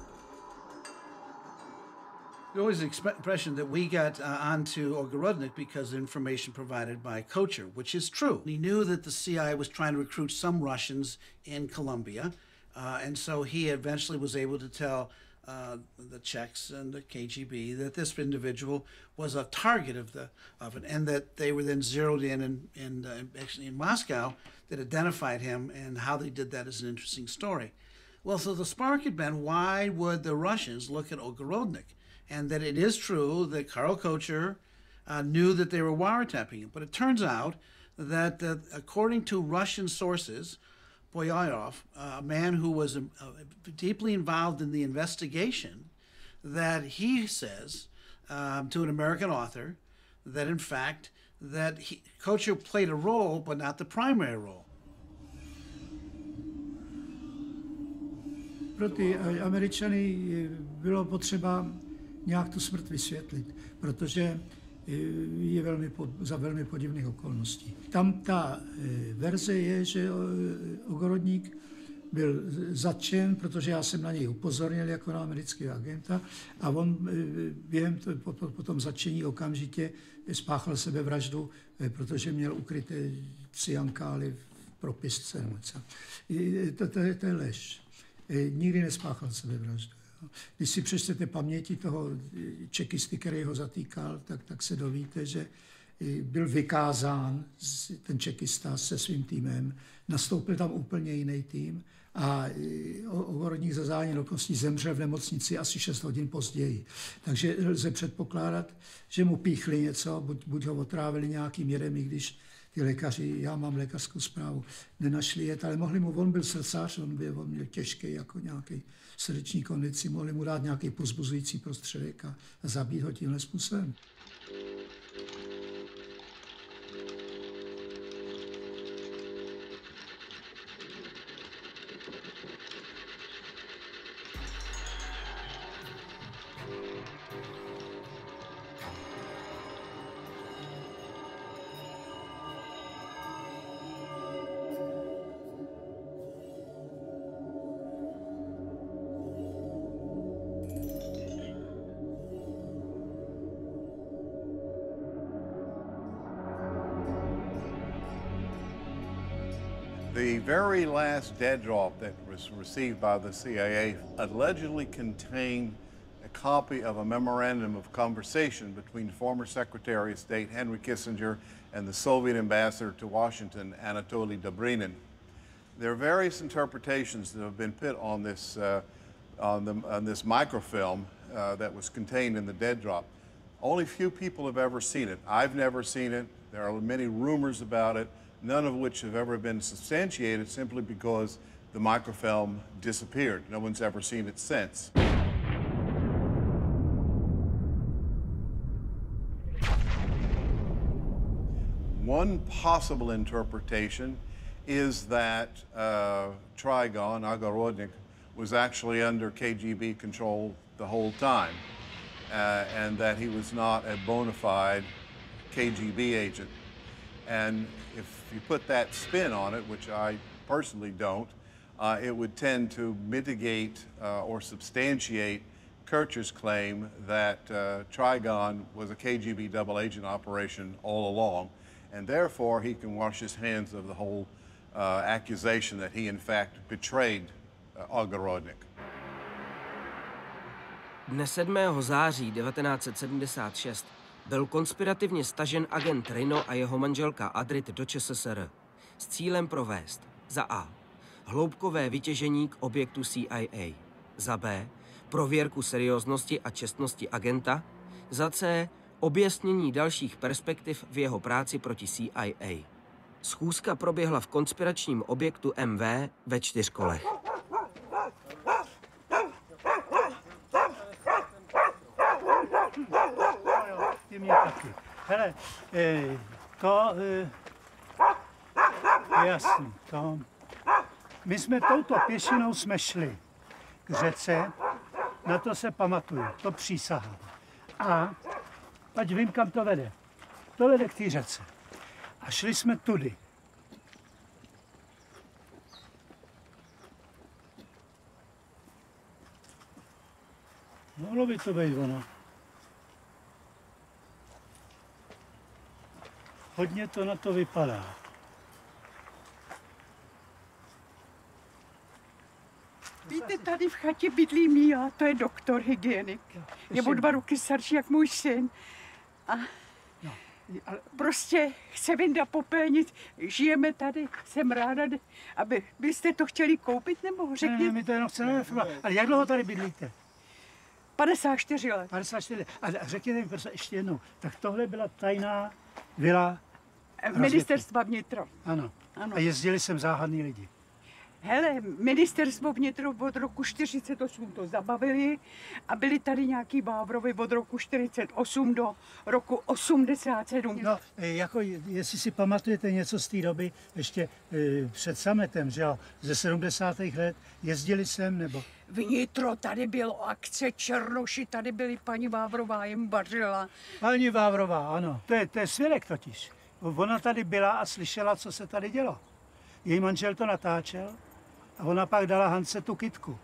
There was the impression that we got uh, onto Ogorodnik because of information provided by Kocher, which is true. He knew that the C I A was trying to recruit some Russians in Colombia, uh, and so he eventually was able to tell uh, the Czechs and the K G B that this individual was a target of the of it, and that they were then zeroed in in, in, uh, actually in Moscow that identified him, and how they did that is an interesting story. Well, so the spark had been, why would the Russians look at Ogorodnik? And that it is true that Karl Kocher uh, knew that they were wiretapping him. But it turns out that, uh, according to Russian sources, Boyarov, uh, a man who was uh, deeply involved in the investigation, that he says um, to an American author that, in fact, that he, Kocher played a role, but not the primary role. Pro ty Američany bylo potřeba nějak tu smrt vysvětlit, protože je velmi pod, za velmi podivných okolností. Tam ta verze je, že Ogorodník byl zatčen, protože já jsem na něj upozornil jako na amerického agenta a on během to, po, po tom zatčení okamžitě spáchal sebevraždu, protože měl ukryté cyankály v propisce. To, to, to je lež. Nikdy nespáchal sebevraždu. Když si přečtete paměti toho čekisty, který ho zatýkal, tak, tak se dovíte, že byl vykázán ten čekista se svým týmem, nastoupil tam úplně jiný tým a Ogorodník za zánět okolností zemřel v nemocnici asi šest hodin později. Takže lze předpokládat, že mu píchli něco, buď, buď ho otrávili nějakým jedem, i když ty lékaři, já mám lékařskou zprávu, nenašli jet, ale mohli mu, on byl srdcař, on, byl, on měl těžký jako nějaký srdeční kondici, mohli mu dát nějaký pozbuzující prostředek a zabít ho tímhle způsobem. The very last dead drop that was received by the C I A allegedly contained a copy of a memorandum of conversation between former Secretary of State Henry Kissinger and the Soviet ambassador to Washington, Anatoly Dobrynin. There are various interpretations that have been put on this, uh, on, the, on this microfilm uh, that was contained in the dead drop. Only few people have ever seen it. I've never seen it. There are many rumors about it, none of which have ever been substantiated simply because the microfilm disappeared. No one's ever seen it since. One possible interpretation is that uh, Trigon, Ogorodnik, was actually under K G B control the whole time, uh, and that he was not a bona fide K G B agent. And if you put that spin on it, which I personally don't, uh, it would tend to mitigate uh, or substantiate Kircher's claim that uh, Trigon was a K G B double agent operation all along, and therefore he can wash his hands of the whole uh, accusation that he in fact betrayed uh, Ogorodnik. Dne sedmého září devatenáct set sedmdesát šest byl konspirativně stažen agent Rino a jeho manželka Adrit do ČSSR s cílem provést za A. hloubkové vytěžení k objektu C I A, za B. prověrku serióznosti a čestnosti agenta, za C. objasnění dalších perspektiv v jeho práci proti C I A. Schůzka proběhla v konspiračním objektu M V ve Čtyřkolech. Mě taky. Hele, to je jasný. To. My jsme touto pěšinou jsme šli k řece, na to se pamatuju, to přísahám. A ať vím, kam to vede. To vede k té řece. A šli jsme tudy. Mohlo by to být ono. Hodně to na to vypadá. Víte, tady v chatě bydlí Mia, to je doktor, hygienik. Je o dva roky starší jak můj syn. A prostě chce Vinda popelnit, žijeme tady, jsem ráda, aby byste to chtěli koupit, nebo řekněte? Ne, ne, my to jenom chceme, ale jak dlouho tady bydlíte? padesát čtyři let. padesát čtyři. A řekněte mi prostě ještě jednou, tak tohle byla tajná vila ministerstva vnitra. Ano. Ano. A jezdili sem záhadní lidi. Hele, ministerstvo vnitra od roku čtyřicet osm to zabavili a byli tady nějaký Vávrovi od roku čtyřicet osm do roku osmdesát sedm. No, jako jestli si pamatujete něco z té doby, ještě e, před sametem, že jo, ze sedmdesátých let, jezdili sem, nebo? Vnitro, tady bylo akce Černoši, tady byly paní Vávrová, jim vařila. Paní Vávrová, ano, to je, to je svědek totiž. Ona tady byla a slyšela, co se tady dělo. Její manžel to natáčel a ona pak dala Hance tu kytku.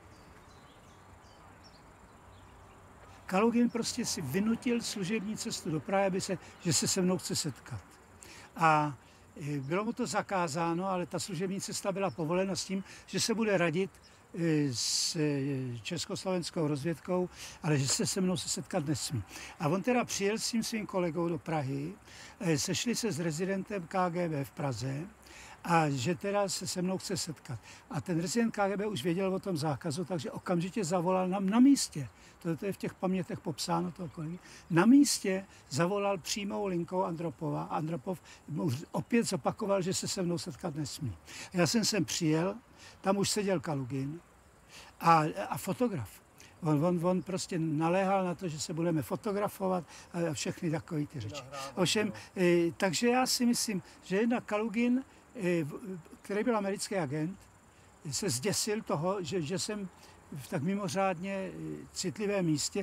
Kalugin prostě si vynutil služební cestu do Prahy, aby se, že se se mnou chce setkat. A bylo mu to zakázáno, ale ta služební cesta byla povolena s tím, že se bude radit s československou rozvědkou, ale že se se mnou se setkat nesmí. A on teda přijel s tím svým kolegou do Prahy, sešli se s rezidentem K G B v Praze a že teda se se mnou chce setkat. A ten rezident K G B už věděl o tom zákazu, takže okamžitě zavolal nám na místě. To, to je v těch pamětech popsáno toho kolegy. Na místě zavolal přímou linkou Andropova. Andropov opět zopakoval, že se se mnou setkat nesmí. Já jsem sem přijel, tam už seděl Kalugin a, a fotograf. On, on, on prostě naléhal na to, že se budeme fotografovat a všechny takové ty řeči. Ovšem, e, takže já si myslím, že jednak Kalugin, e, který byl americký agent, se zděsil toho, že, že jsem v tak mimořádně citlivém místě.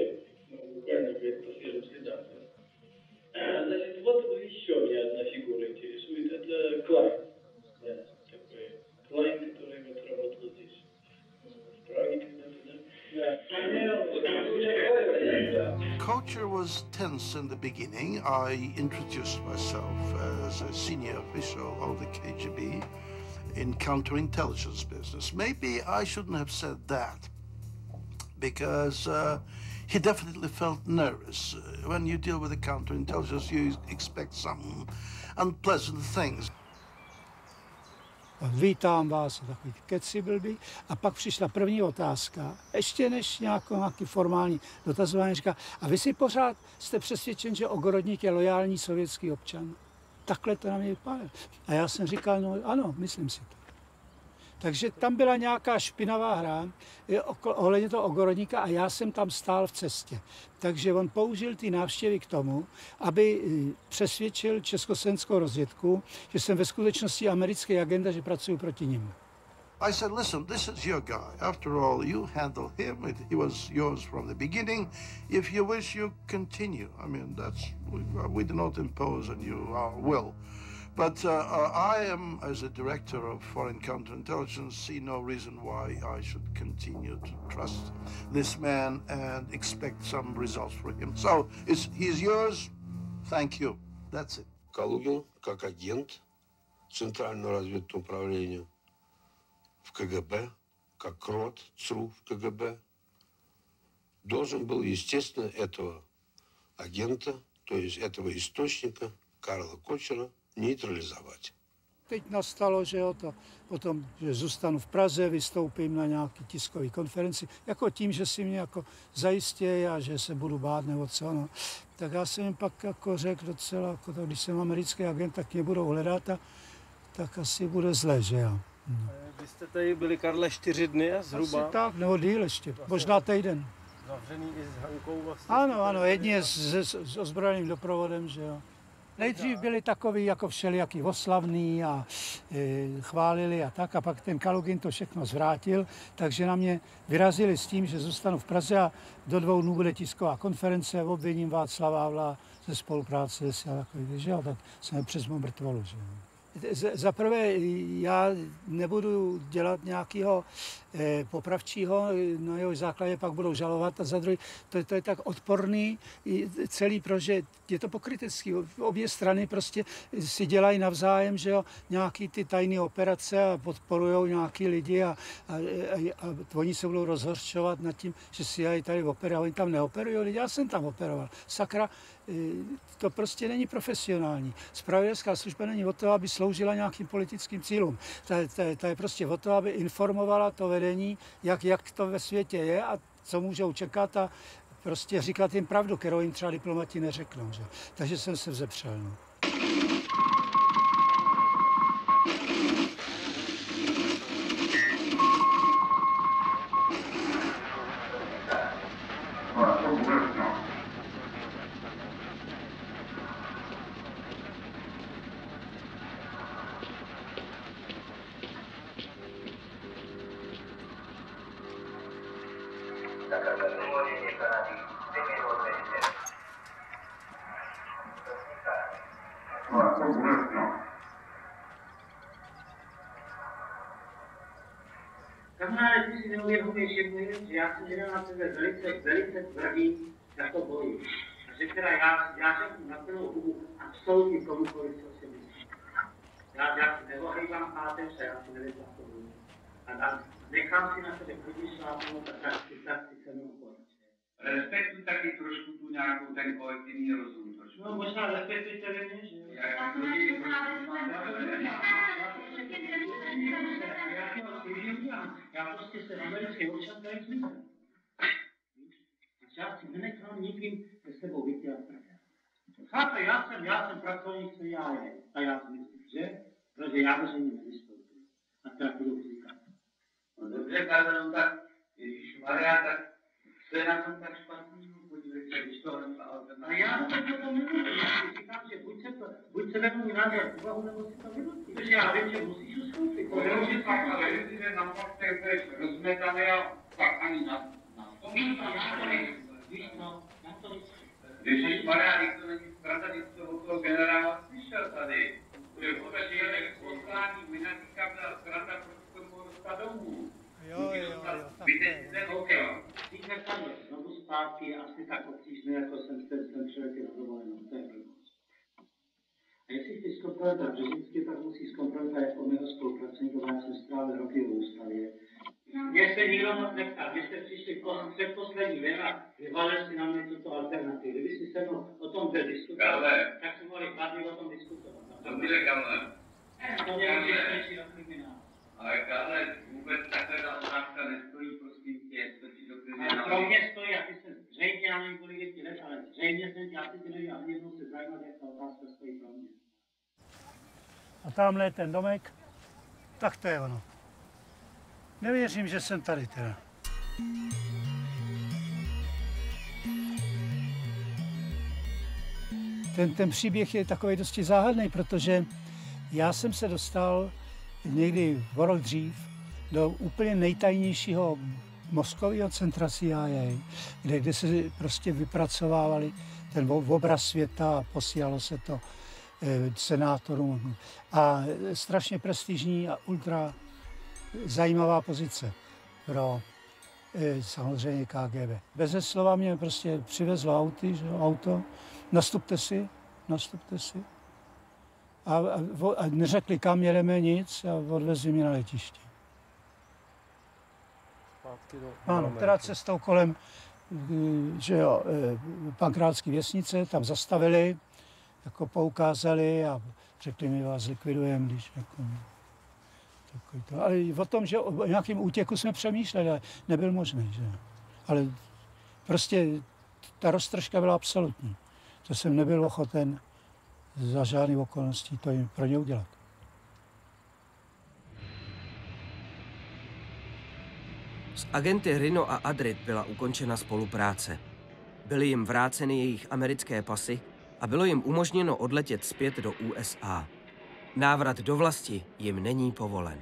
Culture was tense in the beginning. I introduced myself as a senior official of the K G B in counterintelligence business. Maybe I shouldn't have said that, because uh, he definitely felt nervous. When you deal with the counterintelligence, you expect some unpleasant things. Vítám vás, takový keci blbý. A pak přišla první otázka, ještě než nějakou, nějaký formální dotazování, říká, a vy si pořád jste přesvědčen, že Ogorodník je lojální sovětský občan? Takhle to na mě vypadá. A já jsem říkal, no ano, myslím si to. Takže tam byla nějaká špinavá hra ohledně toho Ogorodníka a já jsem tam stál v cestě. Takže on použil ty návštěvy k tomu, aby přesvědčil československou rozvědku, že jsem ve skutečnosti americký agent a že pracuji proti nim. I said, listen, this is your guy. After all, you handle him. It, he was yours from the beginning. If you wish, you continue. I mean, that's, we, we do not impose on you our will. But uh, uh, I am, as a director of foreign counterintelligence, see no reason why I should continue to trust this man and expect some results for him. So it's, he's yours. Thank you. That's it. Kalugin, как агент Центрального разведывательного управления в КГБ, как крот ЦРУ в КГБ, должен был, естественно, этого агента, то есть этого источника, Карла Кочера, neutralizovat. Teď nastalo, že jo, to, o tom, že zůstanu v Praze, vystoupím na nějaký tiskový konferenci, jako tím, že si mě jako zajistějí a že se budu bát nebo co, no. Tak já jsem jim pak jako řekl docela, jako to, když jsem americký agent, tak mě budou hledat a tak asi bude zle, že jo. No. Vy jste tady byli, Karle, čtyři dny a zhruba? Asi tak, nebo díl ještě, možná týden. Zavřený i s Hankou vlastně? Ano, ano, jedni s, s, s ozbrojeným doprovodem, že jo. Nejdřív byli takový jako všelijaký oslavný a e, chválili a tak, a pak ten Kalugin to všechno zvrátil, takže na mě vyrazili s tím, že zůstanu v Praze a do dvou dnů bude tisková konference, obviním Václava Havla ze spolupráce s takový, že jo, tak jsme přes mrtvolu, že jo. Za prvé, já nebudu dělat nějakého eh, popravčího, na jeho základě pak budou žalovat, a za druhé, to, to je tak odporný celý, protože je to pokrytecký. Obě strany prostě si dělají navzájem, že jo, nějaký ty tajné operace a podporují nějaký lidi a, a, a, a oni se budou rozhorčovat nad tím, že si já tady operují, oni tam neoperují lidi, já jsem tam operoval. Sakra, to prostě není profesionální. Zpravodajská služba není o to, aby sloužila nějakým politickým cílům. Ta, ta, ta je prostě o to, aby informovala to vedení, jak, jak to ve světě je a co můžou čekat a prostě říkat jim pravdu, kterou jim třeba diplomati neřeknou. Že? Takže jsem se vzepřel. No. Kamaráde, ty si neuvědomuješ jednu věc, že já jsem dělal na tebe velice, velice tvrdý jako boj. A že teda já, já řeknu na plnou hubu absolutně komukoliv, co si myslím. Já, já si neohejbám páteře, já si nevím, jak to budu. A nechám si na tebe chodit šlápnout a tak si, tak si se mnou poradit. Respektuj taky trošku tu nějakou ten kolektivní rozum. Trošku. No možná respektujte ve mně, že jo? Jak lidi trošku já prostě jsem americký občan, který jsem. Já si nenechám nikým se sebou vytělat prdel. Chápe, já jsem, já jsem pracovník C I A a já si myslím, že? Protože já veřejně nevystoupím. A teda budu říkat. No dobře, Karlo, tak Ježišmarja, tak co je na tom tak špatný? Podívejte, když to nemá alternativa. A já to tak potom nemůžu. Já si říkám, že buď se, to, buď se vezmu názor v úvahu, nebo si to vynutí. Protože já vím, že musíš uskoupit. To nemůže tak, ale jestliže na faktech budeš rozmetaný a tak ani na tom. Já to nejsem. Víš no, já to nejsem. Ježišmarja, když to není pravda, když to od toho generála slyšel tady. Že protože je poslání vinaříka byla zkrata, proti tomu dostat domů. Jo, jo, jo. Víte, jste okej. Víte, takhle, znovu zpátky je asi tak obtížné, jako jsem ten, ten člověk je na dovolenou, to je blbost. A jestli chci zkontrolovat Březinský, tak musí zkontrolovat jako mého spolupracovníka, já jsem strávil roky v ústavě. Mě se nikdo moc neptal, vy jste přišli před poslední den a vyvalili si na mě tuto alternativu. Kdyby si se mnou o tom byl diskutovat, tak si mohli kladně o tom diskutovat. To bude Karle. To mě může stačit na kriminál. Ale Karle, vůbec takhle ta otázka nestojí, prosím tě, to ti do kriminál. Pro mě stojí, a ty se zřejmě, já nevím, kolik je ti let, ale zřejmě jsem tě asi ty nevím, ani jednou se zajímat, jak ta otázka stojí pro mě. A tamhle je ten domek, tak to je ono. Nevěřím, že jsem tady teda. Ten, ten příběh je takový dosti záhadný, protože já jsem se dostal někdy o rok dřív do úplně nejtajnějšího mozkového centra C I A, kde, kde se prostě vypracovávali ten obraz světa a posílalo se to senátorům. A strašně prestižní a ultra zajímavá pozice pro samozřejmě K G B. Beze slova mě prostě přivezlo auty, že, auto, nastupte si, nastupte si. A, a, a neřekli, kam jedeme, nic a odvezli mě na letiště. Ano, teda cestou kolem, že jo, Pankrátské věznice, tam zastavili, jako poukázali a řekli mi, vás likvidujeme, když jako... To. Ale o tom, že o nějakém útěku jsme přemýšleli, ale nebyl možný, že? Ale prostě ta roztržka byla absolutní. To jsem nebyl ochoten za žádný okolností to jim pro ně udělat. S agenty Rino a Adrit byla ukončena spolupráce. Byly jim vráceny jejich americké pasy a bylo jim umožněno odletět zpět do U S A. Návrat do vlasti jim není povolen.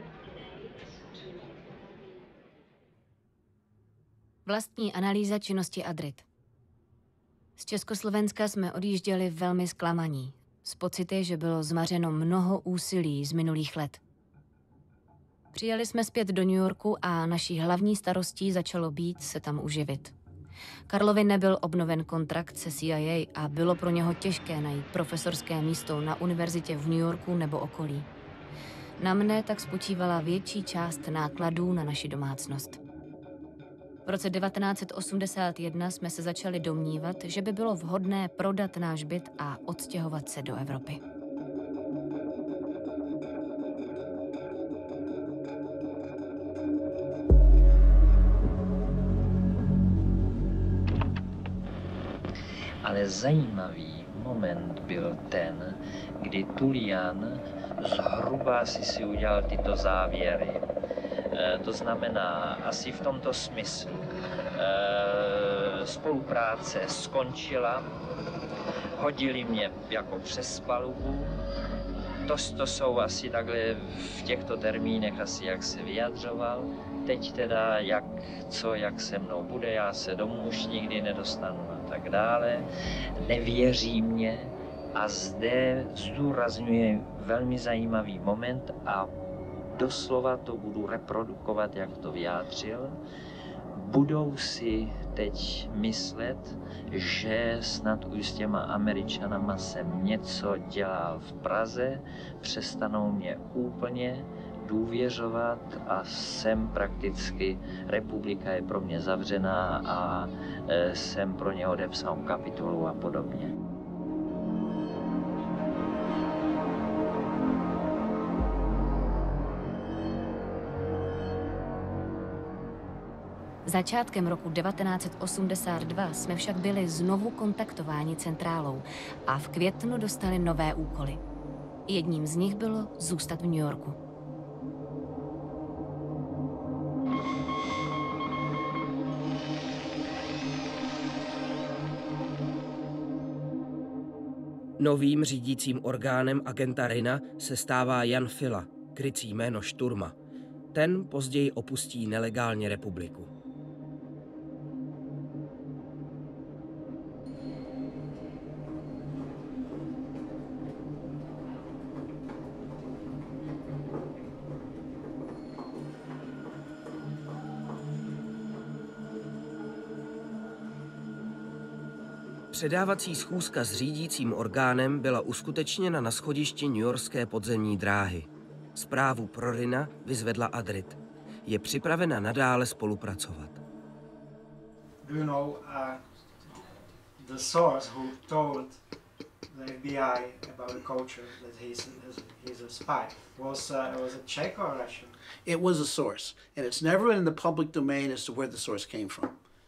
Vlastní analýza činnosti Adrit. Z Československa jsme odjížděli velmi zklamaní, s pocity, že bylo zmařeno mnoho úsilí z minulých let. Přijeli jsme zpět do New Yorku a naší hlavní starostí začalo být se tam uživit. Karlovi nebyl obnoven kontrakt se C I A a bylo pro něho těžké najít profesorské místo na univerzitě v New Yorku nebo okolí. Na mne tak spočívala větší část nákladů na naši domácnost. V roce devatenáct set osmdesát jedna jsme se začali domnívat, že by bylo vhodné prodat náš byt a odstěhovat se do Evropy. Ale zajímavý moment byl ten, kdy Tullian zhruba si si udělal tyto závěry. E, to znamená, asi v tomto smyslu. E, spolupráce skončila, hodili mě jako přes palubu To, to jsou asi takhle v těchto termínech asi, jak se vyjadřoval. Teď teda, jak, co, jak se mnou bude, já se domů už nikdy nedostanu a tak dále. Nevěří mě a zde zdůrazňuje velmi zajímavý moment a doslova to budu reprodukovat, jak to vyjádřil. Budou si teď myslet, že snad už s těma Američanama jsem něco dělal v Praze, přestanou mě úplně důvěřovat a jsem prakticky, republika je pro mě zavřená a e, jsem pro ně odepsal kapitolu a podobně. Začátkem roku devatenáct set osmdesát dva jsme však byli znovu kontaktováni centrálou a v květnu dostali nové úkoly. Jedním z nich bylo zůstat v New Yorku. Novým řídícím orgánem agenta Rina se stává Jan Fila, krycí jméno Šturma. Ten později opustí nelegálně republiku. Předávací schůzka s řídícím orgánem byla uskutečněna na schodišti newyorské podzemní dráhy. Zprávu pro Rina vyzvedla Adrit. Je připravena nadále spolupracovat. Do you know uh, the source who told the F B I about the culture that he's, he's a spy? Was uh, was it Czech or Russian? It was a source, and it's never been in the public domain as to where the source came from.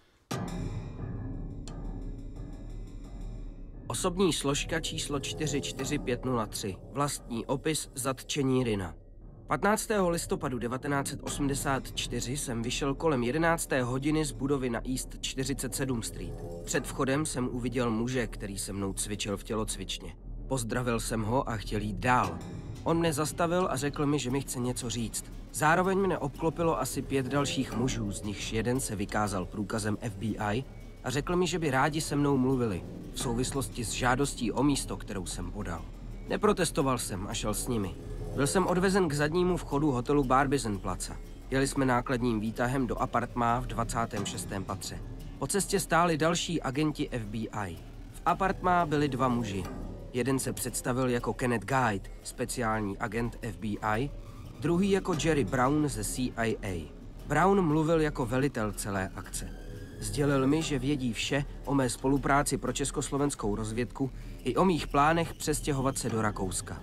Osobní složka číslo čtyři čtyři pět nula tři. Vlastní opis zatčení Rina. patnáctého listopadu devatenáct set osmdesát čtyři jsem vyšel kolem jedenácté hodiny z budovy na East čtyřicet sedm Street. Před vchodem jsem uviděl muže, který se mnou cvičil v tělocvičně. Pozdravil jsem ho a chtěl jít dál. On mne zastavil a řekl mi, že mi chce něco říct. Zároveň mne obklopilo asi pět dalších mužů, z nichž jeden se vykázal průkazem F B I a řekl mi, že by rádi se mnou mluvili v souvislosti s žádostí o místo, kterou jsem podal. Neprotestoval jsem a šel s nimi. Byl jsem odvezen k zadnímu vchodu hotelu Barbizon Plaza. Jeli jsme nákladním výtahem do apartmá v dvacátém šestém patře. Po cestě stáli další agenti F B I. V apartmá byli dva muži. Jeden se představil jako Kenneth Guide, speciální agent F B I, druhý jako Jerry Brown ze C I A. Brown mluvil jako velitel celé akce. Sdělil mi, že vědí vše o mé spolupráci pro československou rozvědku i o mých plánech přestěhovat se do Rakouska.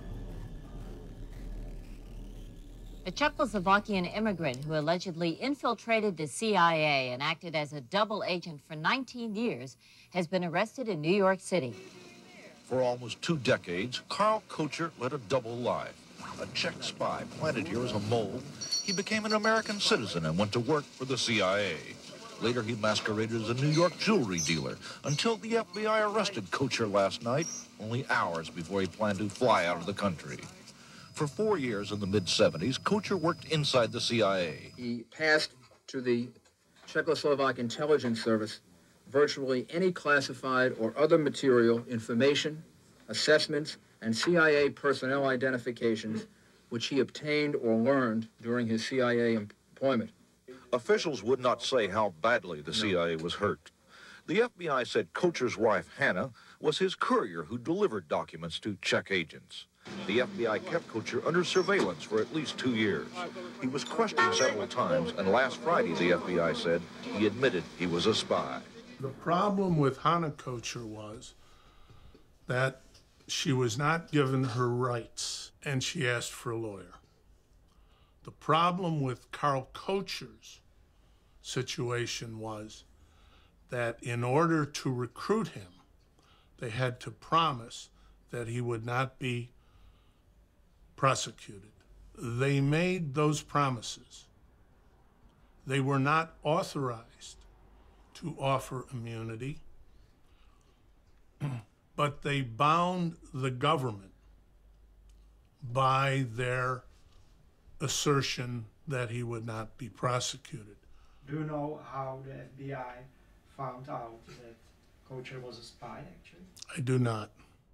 A Czechoslovakian immigrant who allegedly infiltrated the C I A and acted as a double agent for nineteen years has been arrested in New York City. For almost two decades, Karl Kocher led a double life. A Czech spy planted here as a mole, he became an American citizen and went to work for the C I A. Later, he masqueraded as a New York jewelry dealer until the F B I arrested Kocher last night, only hours before he planned to fly out of the country. For four years in the mid seventies, Kocher worked inside the C I A. He passed to the Czechoslovak intelligence service virtually any classified or other material, information, assessments, and C I A personnel identifications which he obtained or learned during his C I A employment. Officials would not say how badly the C I A was hurt. The F B I said Kocher's wife, Hannah, was his courier who delivered documents to Czech agents. The F B I kept Kocher under surveillance for at least two years. He was questioned several times, and last Friday, the F B I said he admitted he was a spy. The problem with Hannah Kocher was that she was not given her rights, and she asked for a lawyer. The problem with Karl Kocher's situation was that in order to recruit him, they had to promise that he would not be prosecuted. They made those promises. They were not authorized to offer immunity, but they bound the government by their assertion that he would not be prosecuted. Do you know how the F B I found out that Kocher was a spy, actually? I do not.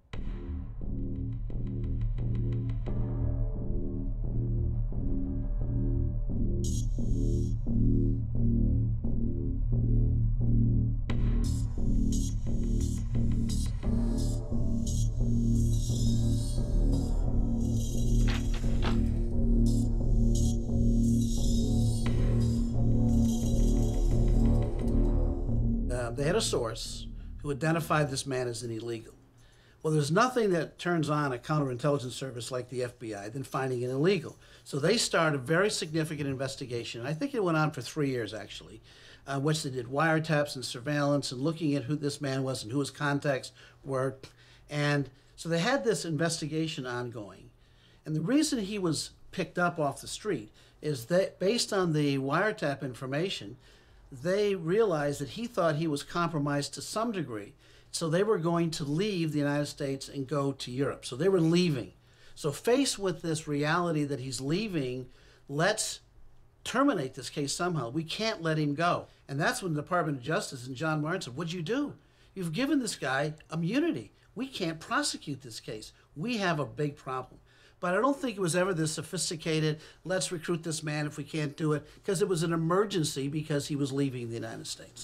They had a source who identified this man as an illegal. Well, there's nothing that turns on a counterintelligence service like the F B I than finding an illegal. So they started a very significant investigation. I think it went on for three years, actually, uh, which they did wiretaps and surveillance and looking at who this man was and who his contacts were. And so they had this investigation ongoing. And the reason he was picked up off the street is that based on the wiretap information, they realized that he thought he was compromised to some degree. So they were going to leave the United States and go to Europe. So they were leaving. So faced with this reality that he's leaving, let's terminate this case somehow. We can't let him go. And that's when the Department of Justice and John Martin said, what'd you do? You've given this guy immunity. We can't prosecute this case. We have a big problem. But I don't think it was ever this sophisticated, let's recruit this man if we can't do it, because it was an emergency because he was leaving the United States.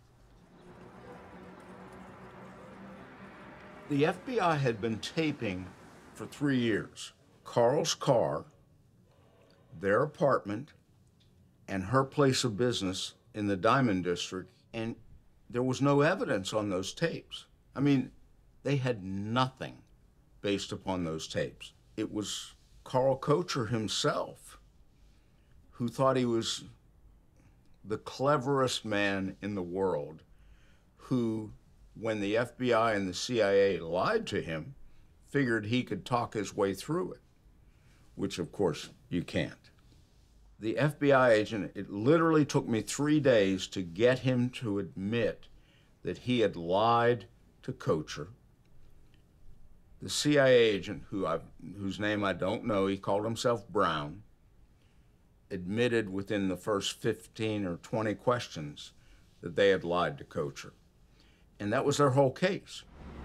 The F B I had been taping for three years Carl's car, their apartment, and her place of business in the Diamond District, and there was no evidence on those tapes. I mean, they had nothing based upon those tapes. It was Carl Kocher himself who thought he was the cleverest man in the world, who, when the F B I and the C I A lied to him, figured he could talk his way through it, which of course you can't. The F B I agent, it literally took me three days to get him to admit that he had lied to Kocher. The C I A agent, who I, whose name I don't know, he called himself Brown, admitted within the first fifteen or twenty questions that they had lied to Kocher. And that was their whole case.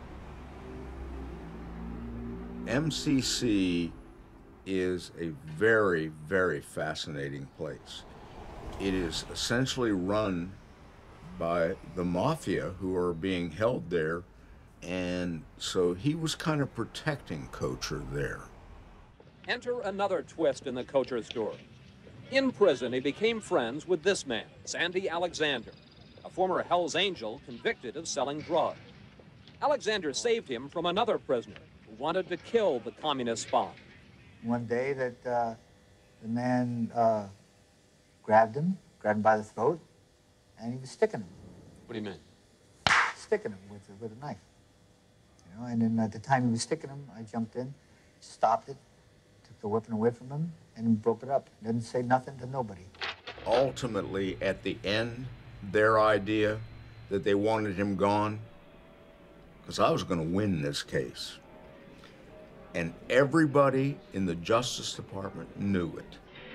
M C C is a very, very fascinating place. It is essentially run by the mafia who are being held there. And so he was kind of protecting Kocher there. Enter another twist in the Kocher story. In prison, he became friends with this man, Sandy Alexander, a former Hell's Angel convicted of selling drugs. Alexander saved him from another prisoner who wanted to kill the communist spawn. One day that uh, the man uh, grabbed him, grabbed him by the throat, and he was sticking him. What do you mean? Sticking him with, with a knife. You know, and then at the time he was sticking him, I jumped in, stopped it, took the weapon away from him, and broke it up. Didn't say nothing to nobody. Ultimately, at the end, their idea that they wanted him gone, because I was going to win this case. And everybody in the Justice Department knew it.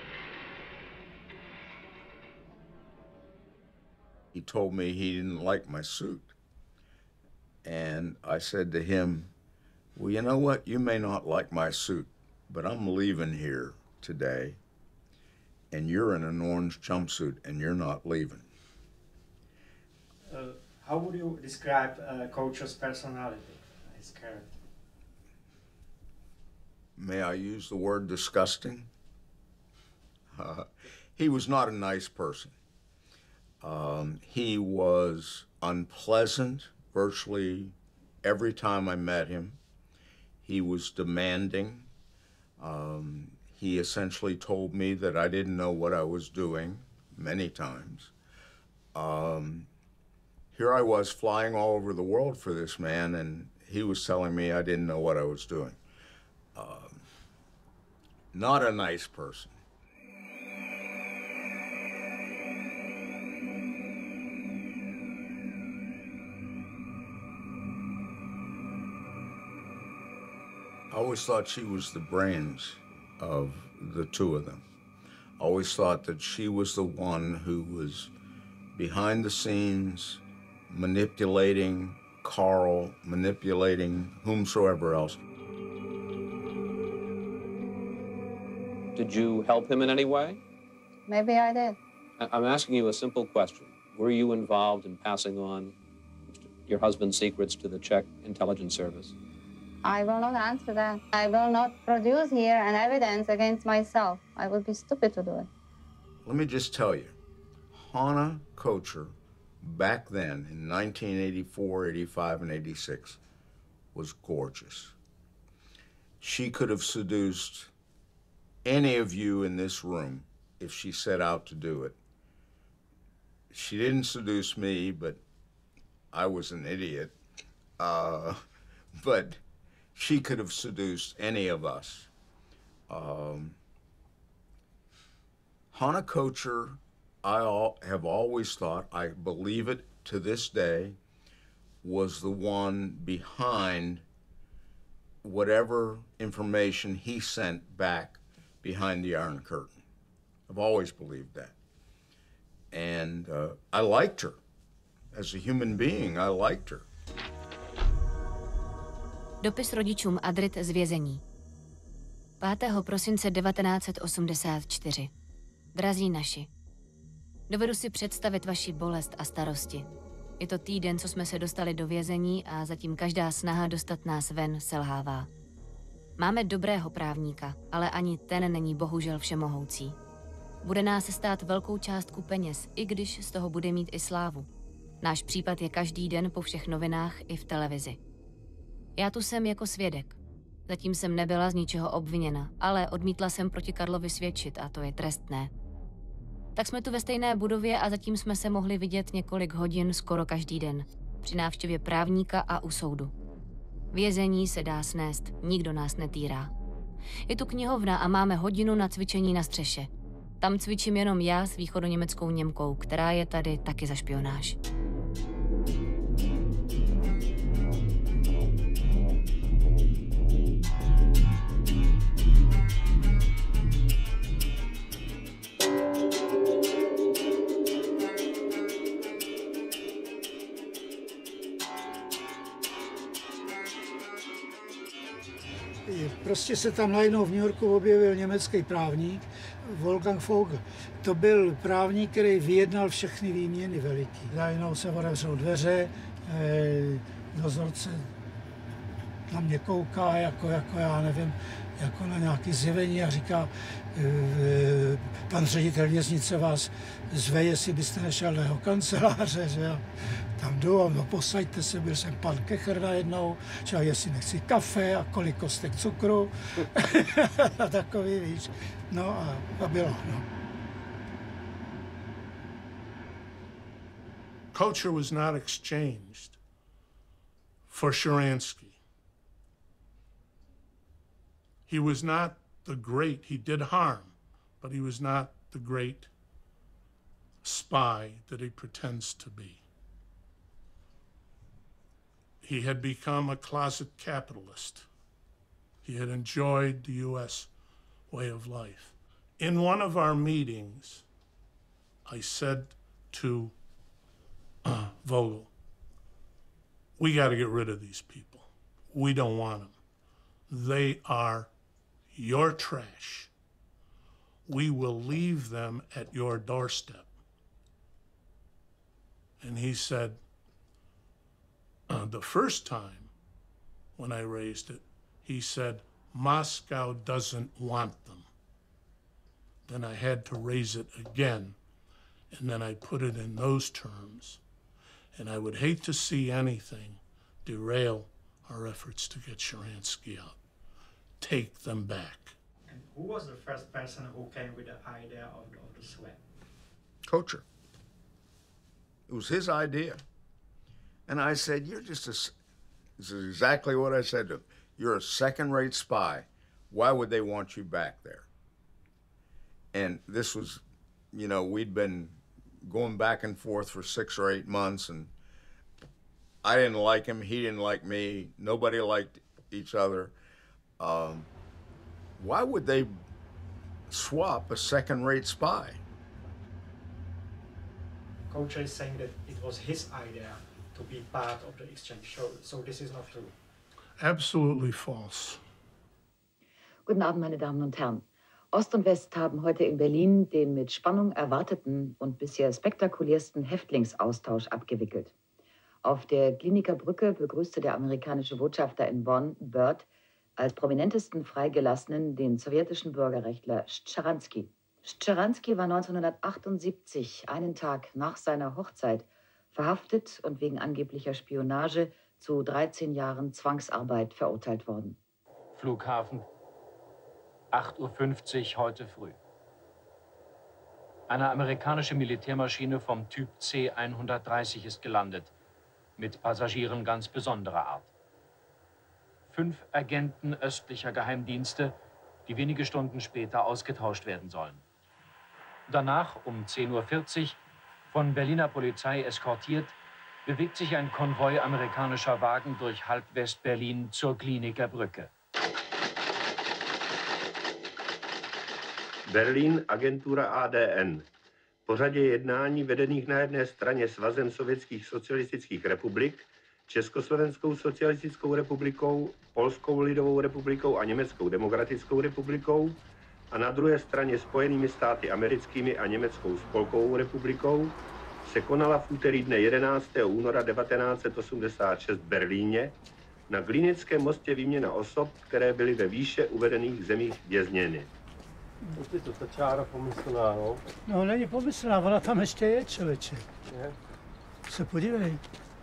He told me he didn't like my suit. And I said to him, well, you know what? You may not like my suit, but I'm leaving here today, and you're in an orange jumpsuit, and you're not leaving. Uh, how would you describe uh, Kocher's personality, his character? May I use the word disgusting? Uh, he was not a nice person. Um, he was unpleasant virtually every time I met him. He was demanding. Um, he essentially told me that I didn't know what I was doing many times. Um, here I was flying all over the world for this man, and he was telling me I didn't know what I was doing. Um, not a nice person. I always thought she was the brains of the two of them. I always thought that she was the one who was behind the scenes, manipulating Carl, manipulating whomsoever else. Did you help him in any way? Maybe I did. I- I'm asking you a simple question. Were you involved in passing on your husband's secrets to the Czech intelligence service? I will not answer that. I will not produce here an evidence against myself. I would be stupid to do it. Let me just tell you, Hannah Kocher, back then in nineteen eighty-four, eighty-five, and eighty-six, was gorgeous. She could have seduced any of you in this room if she set out to do it. She didn't seduce me, but I was an idiot. Uh, but she could have seduced any of us. Um, Hannah Kocher, I all, have always thought, I believe it to this day, was the one behind whatever information he sent back behind the Iron Curtain. I've always believed that. And uh, I liked her. As a human being, I liked her. Dopis rodičům Adrit z vězení. pátého prosince devatenáct set osmdesát čtyři. Drazí naši, dovedu si představit vaši bolest a starosti. Je to týden, co jsme se dostali do vězení a zatím každá snaha dostat nás ven selhává. Máme dobrého právníka, ale ani ten není bohužel všemohoucí. Bude nás stát velkou částku peněz, i když z toho bude mít i slávu. Náš případ je každý den po všech novinách i v televizi. Já tu jsem jako svědek. Zatím jsem nebyla z ničeho obviněna, ale odmítla jsem proti Karlovi svědčit a to je trestné. Tak jsme tu ve stejné budově a zatím jsme se mohli vidět několik hodin skoro každý den. Při návštěvě právníka a u soudu. Vězení se dá snést, nikdo nás netýrá. Je tu knihovna a máme hodinu na cvičení na střeše. Tam cvičím jenom já s východoněmeckou Němkou, která je tady taky za špionáž. Prostě se tam najednou v New Yorku objevil německý právník, Wolfgang Vogel. To byl právník, který vyjednal všechny výměny veliký. Najednou se otevřou dveře, eh, dozorce na mě kouká, jako, jako já nevím, jako na nějaký zjevení a říká, eh, pan ředitel věznice vás zve, jestli byste nešel do jeho kanceláře, že já tam jdu a no posaďte se, byl jsem pan Kecher najednou, že jestli nechci kafe a kolik kostek cukru a takový, víš, no a, a bylo, no. Kocher was not exchanged for Sharansky. He was not the great, he did harm, but he was not the great spy that he pretends to be. He had become a closet capitalist. He had enjoyed the U S way of life. In one of our meetings, I said to uh, Vogel, we got to get rid of these people. We don't want them. They are your trash. We will leave them at your doorstep. And he said, uh, the first time when I raised it, he said, Moscow doesn't want them. Then I had to raise it again, and then I put it in those terms. And I would hate to see anything derail our efforts to get Sharansky out. Take them back. And who was the first person who came with the idea of, of the sweat? Kocher. It was his idea. And I said, you're just a, this is exactly what I said to him. You're a second-rate spy. Why would they want you back there? And this was, you know, we'd been going back and forth for six or eight months, and I didn't like him, he didn't like me, nobody liked each other. uh, why would they swap a second-rate spy? Kocher is saying that it was his idea to be part of the exchange, so, so this is not true. Absolutely false. Guten Abend, meine Damen und Herren. Ost und West haben heute in Berlin den mit Spannung erwarteten und bisher spektakulärsten Häftlingsaustausch abgewickelt. Auf der Kliniker Brücke begrüßte der amerikanische Botschafter in Bonn, Byrd, als prominentesten Freigelassenen den sowjetischen Bürgerrechtler Scharansky. Scharansky war neunzehnhundertachtundsiebzig, einen Tag nach seiner Hochzeit, verhaftet und wegen angeblicher Spionage zu dreizehn Jahren Zwangsarbeit verurteilt worden. Flughafen, acht Uhr fünfzig heute früh. Eine amerikanische Militärmaschine vom Typ C hundertdreißig ist gelandet, mit Passagieren ganz besonderer Art. Fünf Agenten östlicher Geheimdienste, die wenige Stunden später ausgetauscht werden sollen. Danach, um zehn Uhr vierzig, von Berliner Polizei eskortiert, bewegt sich ein Konvoi amerikanischer Wagen durch halb West-Berlin zur Kliniker Brücke. Berlín, agentura A D N. Po řadě jednání vedených na jedné straně Svazem sovětských socialistických republik, Československou socialistickou republikou, Polskou lidovou republikou a Německou demokratickou republikou a na druhé straně Spojenými státy americkými a Německou spolkovou republikou, se konala v úterý dne jedenáctého února devatenáct set osmdesát šest v Berlíně na Glinickém mostě výměna osob, které byly ve výše uvedených zemích vězněny. Je to ta čára pomyslná, no? No, není pomyslná, ona tam ještě je, člověče. Je. Se podívej.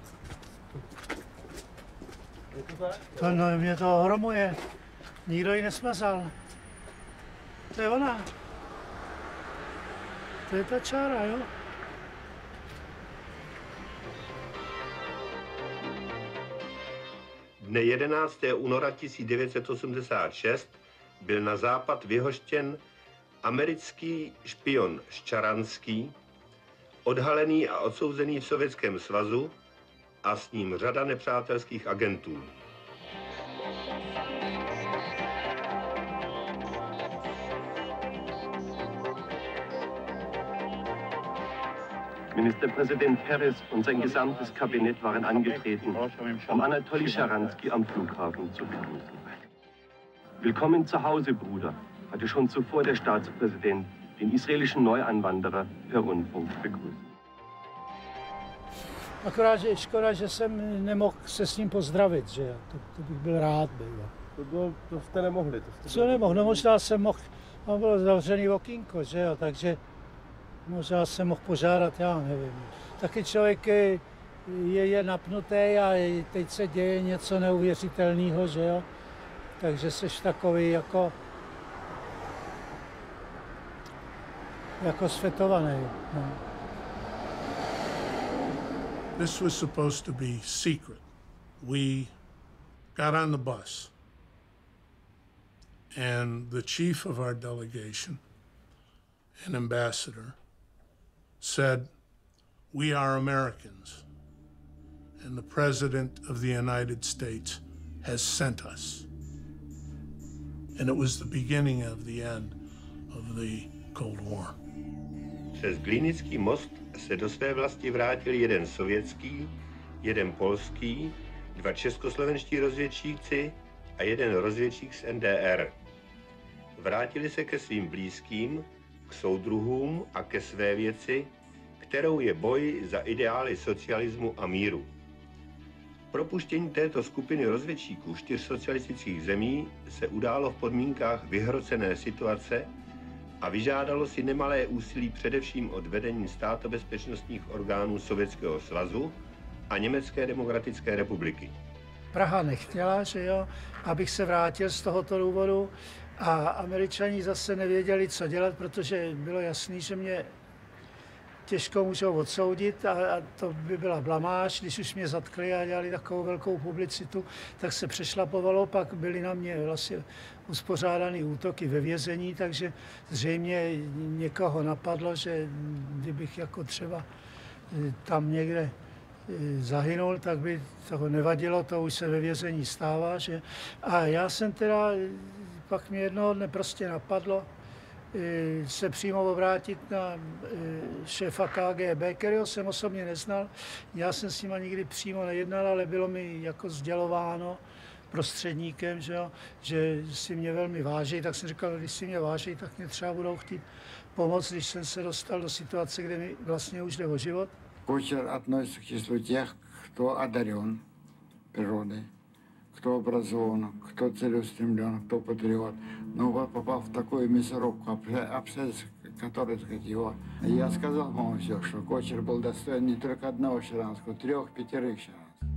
Je to tak? To, no, mě to ohromuje. Nikdo ji nesmazal. To je ona. To je ta čára, jo? Dne jedenáctého února tisíc devět set osmdesát šest byl na západ vyhoštěn americký špion Ščaranský, odhalený a odsouzený v Sovětském svazu a s ním řada nepřátelských agentů. Ministerpräsident Peres und sein gesamtes Kabinett waren angetreten, um Anatoli Scharansky am Flughafen zu begrüßen. Willkommen zu Hause, Bruder, hatte schon zuvor der Staatspräsident den israelischen Neuanwanderer per Rundfunk begrüßt. Akorát, že škoda, že jsem nemohl se s ním pozdravit, že jo, to, to bych byl rád. Byl. To, bylo, to jste nemohli. To jste Co nemohl? No možná jsem mohl, no bylo zavřený okýnko, že jo, takže možná jsem mohl požádat, já nevím. Taky člověk je, je napnutý a teď se děje něco neuvěřitelného, že jo. Takže jsi takový jako, jako světovaný. No. This was supposed to be secret. We got on the bus, and the chief of our delegation, an ambassador, said, "We are Americans, and the President of the United States has sent us." And it was the beginning of the end of the Cold War. Přes Glinický most se do své vlasti vrátil jeden sovětský, jeden polský, dva českoslovenští rozvědčíci a jeden rozvědčík z N D R. Vrátili se ke svým blízkým, k soudruhům a ke své věci, kterou je boj za ideály socialismu a míru. Propuštění této skupiny rozvědčíků čtyř socialistických zemí se událo v podmínkách vyhrocené situace a vyžádalo si nemalé úsilí především od vedení státobezpečnostních orgánů Sovětského svazu a Německé demokratické republiky. Praha nechtěla, že jo, abych se vrátil z tohoto důvodu a Američani zase nevěděli, co dělat, protože bylo jasný, že mě těžko můžou odsoudit a, a to by byla blamáž, když už mě zatkli a dělali takovou velkou publicitu, tak se přešlapovalo, pak byly na mě vlastně uspořádány útoky ve vězení, takže zřejmě někoho napadlo, že kdybych jako třeba tam někde zahynul, tak by to nevadilo, to už se ve vězení stává, že? A já jsem teda, pak mě jednoho dne prostě napadlo se přímo obrátit na šéfa K G B, kterého jsem osobně neznal. Já jsem s ním nikdy přímo nejednal, ale bylo mi jako sdělováno prostředníkem, že, jo, že si mě velmi váží, tak jsem říkal, když si mě váží, tak mě třeba budou chtít pomoct, když jsem se dostal do situace, kde mi vlastně už jde o život. Кучер относится к числу тех, кто одарен природой, кто образован, кто целеустремлен, кто патриот. Но вот попав в такую мясорубку, обстоятельства, которые, так сказать, его... Я сказал, по-моему, все, что Кучер был достоин не только одного Шаранского, трех, пятерых Шаранских.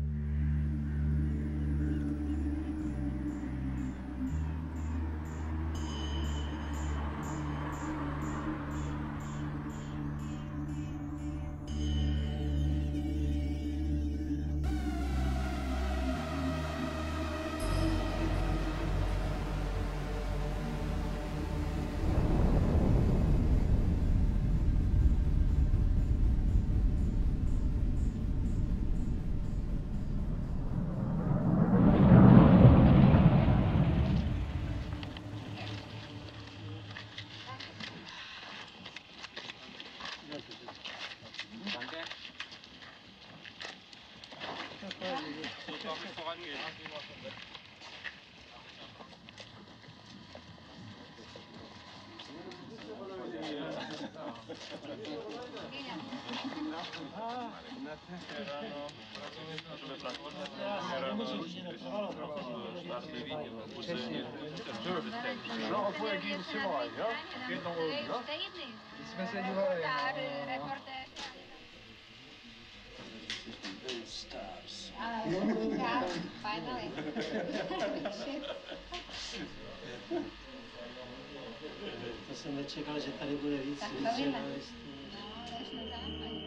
No, opoje Gim Simon, jo? Jednou jo? Jsme se dívali. Stars. Finally. To jsem nečekal, že tady bude víc. Tak to víme. No, to jsme západě.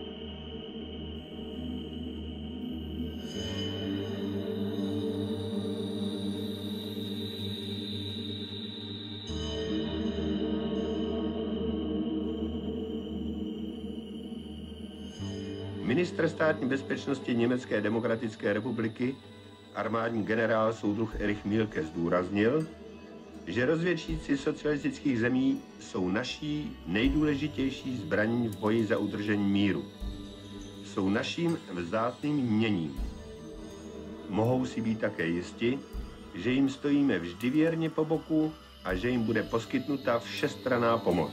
Ministr státní bezpečnosti Německé demokratické republiky, armádní generál soudruh Erich Mielke zdůraznil, že rozvědčíci socialistických zemí jsou naší nejdůležitější zbraní v boji za udržení míru. Jsou naším vzácným měním. Mohou si být také jisti, že jim stojíme vždy věrně po boku a že jim bude poskytnuta všestranná pomoc.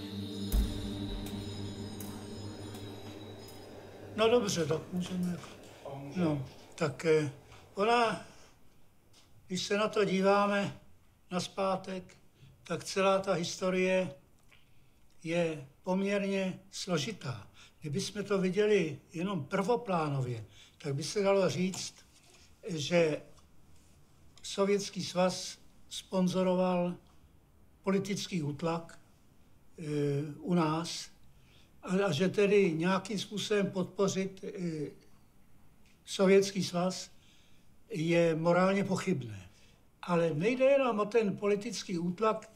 No dobře, tak můžeme. No, tak eh, ona, když se na to díváme nazpátek, tak celá ta historie je poměrně složitá. Kdybychom to viděli jenom prvoplánově, tak by se dalo říct, že Sovětský svaz sponzoroval politický útlak e, u nás a, a že tedy nějakým způsobem podpořit e, Sovětský svaz je morálně pochybné. Ale nejde jenom o ten politický útlak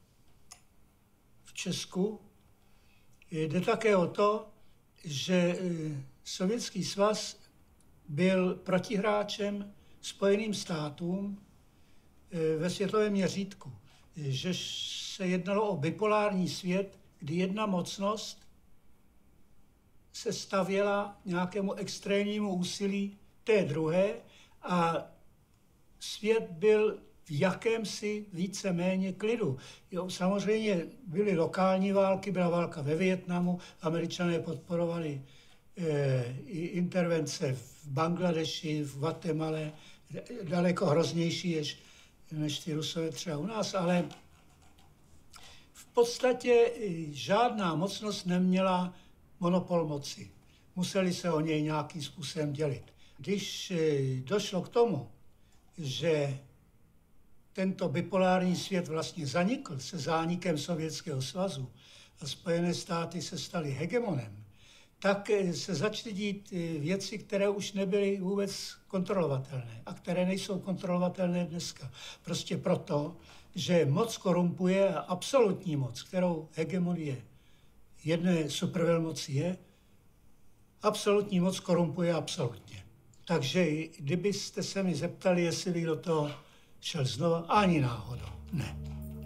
v Česku, jde také o to, že Sovětský svaz byl protihráčem Spojeným státům ve světovém měřítku. Že se jednalo o bipolární svět, kdy jedna mocnost se stavěla nějakému extrémnímu úsilí té druhé a svět byl v jakémsi víceméně klidu. Jo, samozřejmě byly lokální války, byla válka ve Vietnamu, Američané podporovali eh, intervence v Bangladeši, v Guatemale, daleko hroznější než, než ty Rusové třeba u nás, ale v podstatě žádná mocnost neměla monopol moci. Museli se o něj nějakým způsobem dělit. Když eh, došlo k tomu, že tento bipolární svět vlastně zanikl se zánikem Sovětského svazu a Spojené státy se staly hegemonem, tak se začaly dít věci, které už nebyly vůbec kontrolovatelné a které nejsou kontrolovatelné dneska. Prostě proto, že moc korumpuje a absolutní moc, kterou hegemonie jedné supervelmoci je, Absolutní moc korumpuje absolutně. Takže kdybyste se mi zeptali, jestli bych do toho šel znova, ani náhodou, ne.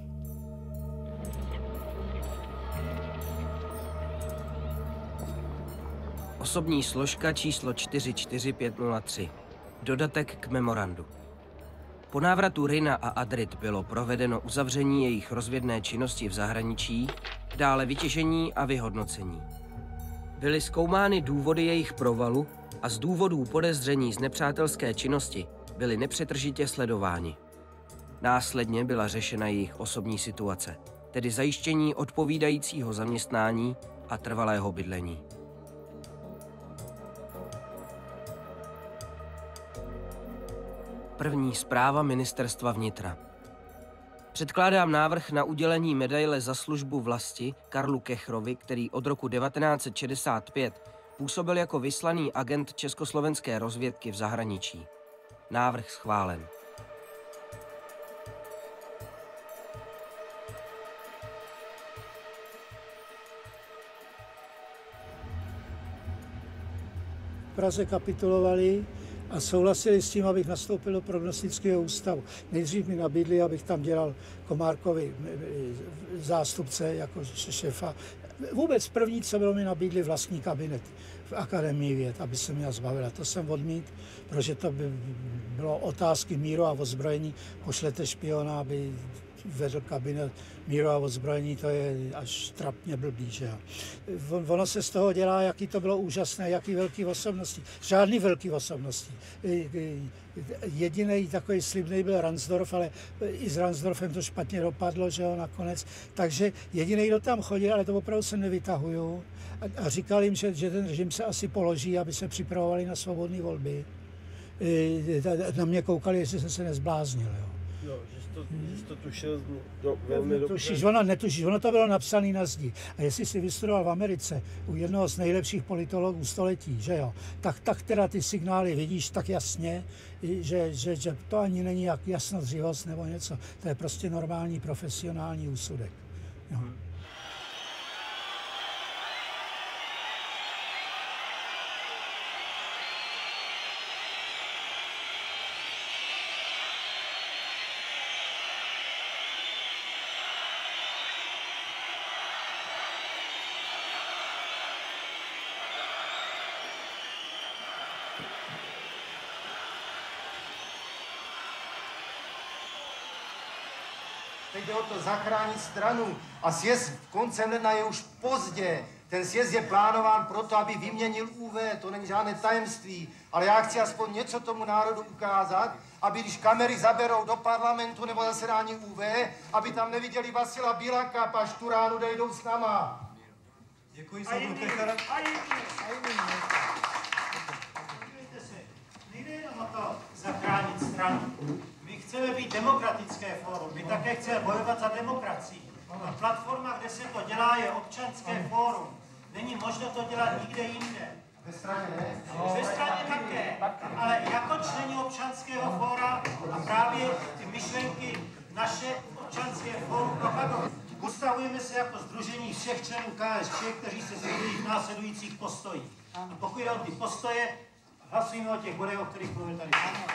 Osobní složka číslo čtyři čtyři pět nula tři. Dodatek k memorandu. Po návratu Rina a Adrit bylo provedeno uzavření jejich rozvědné činnosti v zahraničí, dále vytěžení a vyhodnocení. Byly zkoumány důvody jejich provalu a z důvodů podezření z nepřátelské činnosti byli nepřetržitě sledováni. Následně byla řešena jejich osobní situace, tedy zajištění odpovídajícího zaměstnání a trvalého bydlení. První zpráva Ministerstva vnitra. Předkládám návrh na udělení medaile za službu vlasti Karlu Kechrovi, který od roku devatenáct set šedesát pět působil jako vyslaný agent československé rozvědky v zahraničí. Návrh schválen. V Praze kapitulovali a souhlasili s tím, abych nastoupil do prognostického ústavu. Nejdřív mi nabídli, abych tam dělal Komárkovi zástupce jako šéfa. Vůbec první, co bylo, mi nabídli vlastní kabinet v Akademii věd, aby se mě zbavila. To jsem odmít, protože to by bylo otázky míru a ozbrojení. Pošlete špiona, aby vedl kabinet míru a ozbrojení, to je až trapně blbý, že jo. Ono se z toho dělá, jaký to bylo úžasné, jaký velký osobnosti. Žádný velký osobnosti. Jediný takový slibný byl Ransdorf, ale i s Ransdorfem to špatně dopadlo, že jo, nakonec. Takže jediný, kdo tam chodil, ale to opravdu se nevytahuju, a, a říkal jim, že, že ten režim se asi položí, aby se připravovali na svobodné volby. Na mě koukali, jestli jsem se nezbláznil, jo. Jo, že jsi to, že jsi to tušil do, velmi Netušíš, dobře. ono, netušíš, ono to bylo napsané na zdi. A jestli jsi vystudoval v Americe u jednoho z nejlepších politologů století, že jo, tak, tak teda ty signály vidíš tak jasně, že, že, že to ani není jak jasnozřivost nebo něco. To je prostě normální profesionální úsudek. Jo. Hmm. Teď jde o to zachránit stranu a sjezd koncem ledna je už pozdě. Ten sjezd je plánován proto, aby vyměnil U V, to není žádné tajemství, ale já chci aspoň něco tomu národu ukázat, aby když kamery zaberou do parlamentu nebo zasedání U V, aby tam neviděli Vasila Biľaka, pa Šturánu, kde jdou s náma. Děkuji, A jiný, a jiný, a jiný. Podívejte se, nejde jenom o to zachránit stranu. My chceme být demokratické fórum, my také chceme bojovat za demokracii. A platforma, kde se to dělá, je občanské fórum. Není možno to dělat nikde jinde. Ve straně ne? Ve straně také, ale jako členi občanského fóra a právě ty myšlenky naše občanské fórum propagují. Ustavujeme se jako sdružení všech členů K S Č, kteří se shodují v následujících postojích. A pokud jde o ty postoje, hlasujeme o těch bodech, o kterých mluvil tady.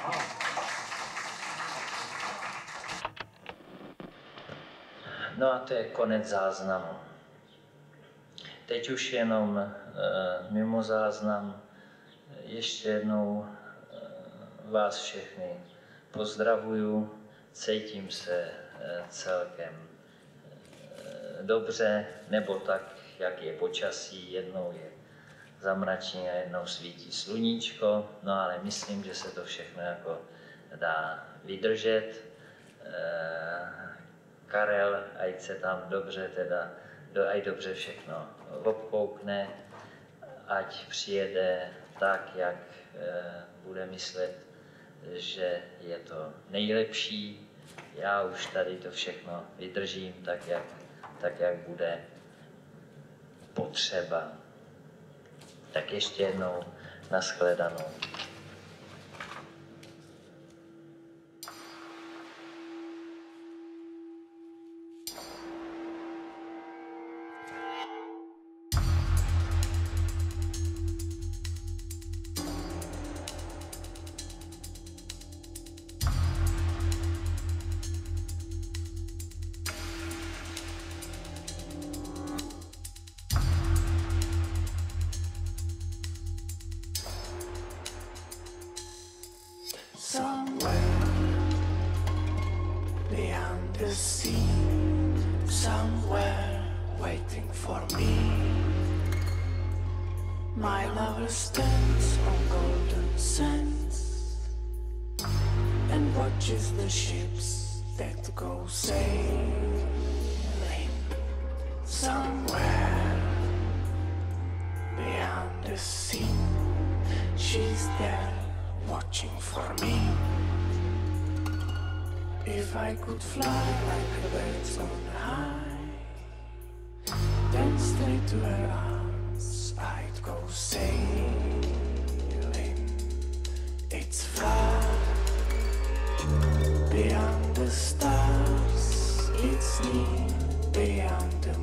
No a to je konec záznamu. Teď už jenom e, mimo záznam ještě jednou e, vás všechny pozdravuju, cítím se e, celkem e, dobře, nebo tak, jak je počasí, jednou je zamračení a jednou svítí sluníčko, no ale myslím, že se to všechno jako dá vydržet. E, Karel, ať se tam dobře teda, ať dobře všechno obkoukne, ať přijede tak, jak e, bude myslet, že je to nejlepší. Já už tady to všechno vydržím tak, jak, tak, jak bude potřeba. Tak ještě jednou nashledanou. My lover stands on golden sands and watches the ships that go sailing somewhere beyond the sea. She's there watching for me. If I could fly like a bird on high, then straight to her arms I'd go sailing. It's far beyond the stars, it's near beyond the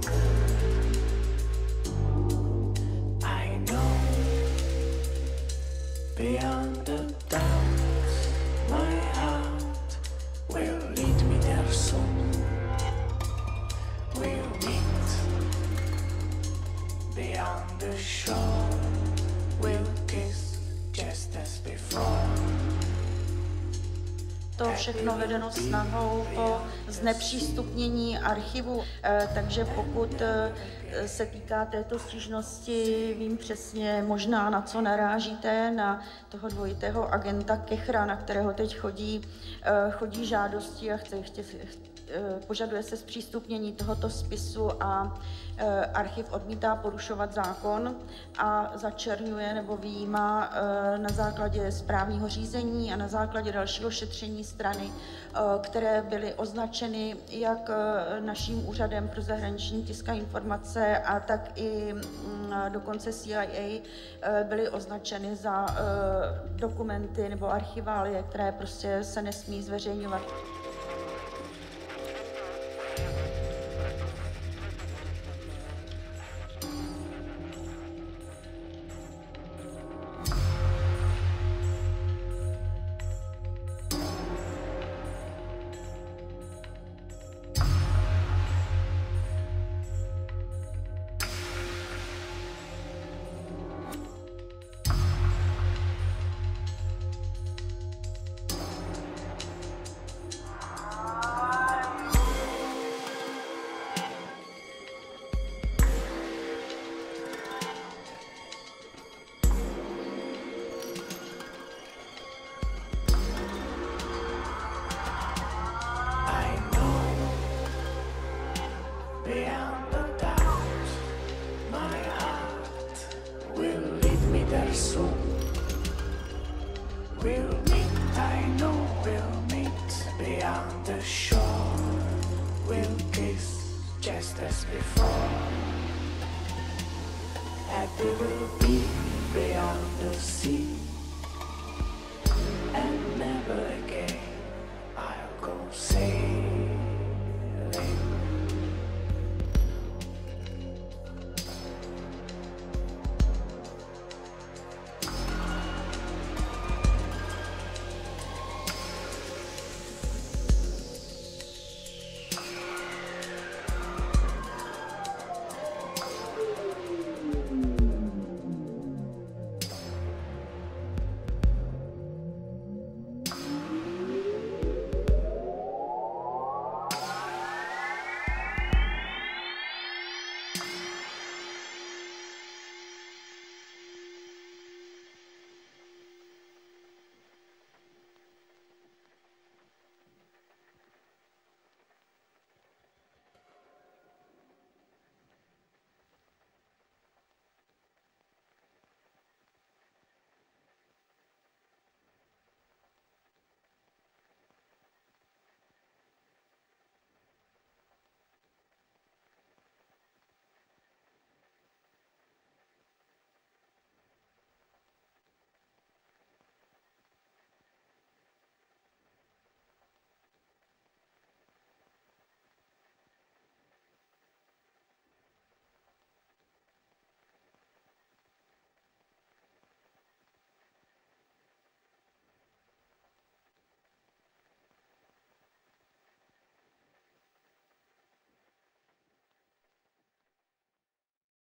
moon. I know beyond the doubt, my heart will lead me there soon. We'll meet beyond the shore, we'll kiss just as before. To všechno vedeno snahou o znepřístupnění archivu, takže pokud se týká této stížnosti, vím přesně možná, na co narážíte, na toho dvojitého agenta Kechra, na kterého teď chodí, chodí žádosti a chce, chce, požaduje se zpřístupnění tohoto spisu a archiv odmítá porušovat zákon a začerňuje nebo vyjímá na základě správního řízení a na základě dalšího šetření strany, které byly označeny jak naším úřadem pro zahraniční tisk a informace a tak i dokonce C I A byly označeny za dokumenty nebo archiválie, které prostě se nesmí zveřejňovat. Just as before, happy will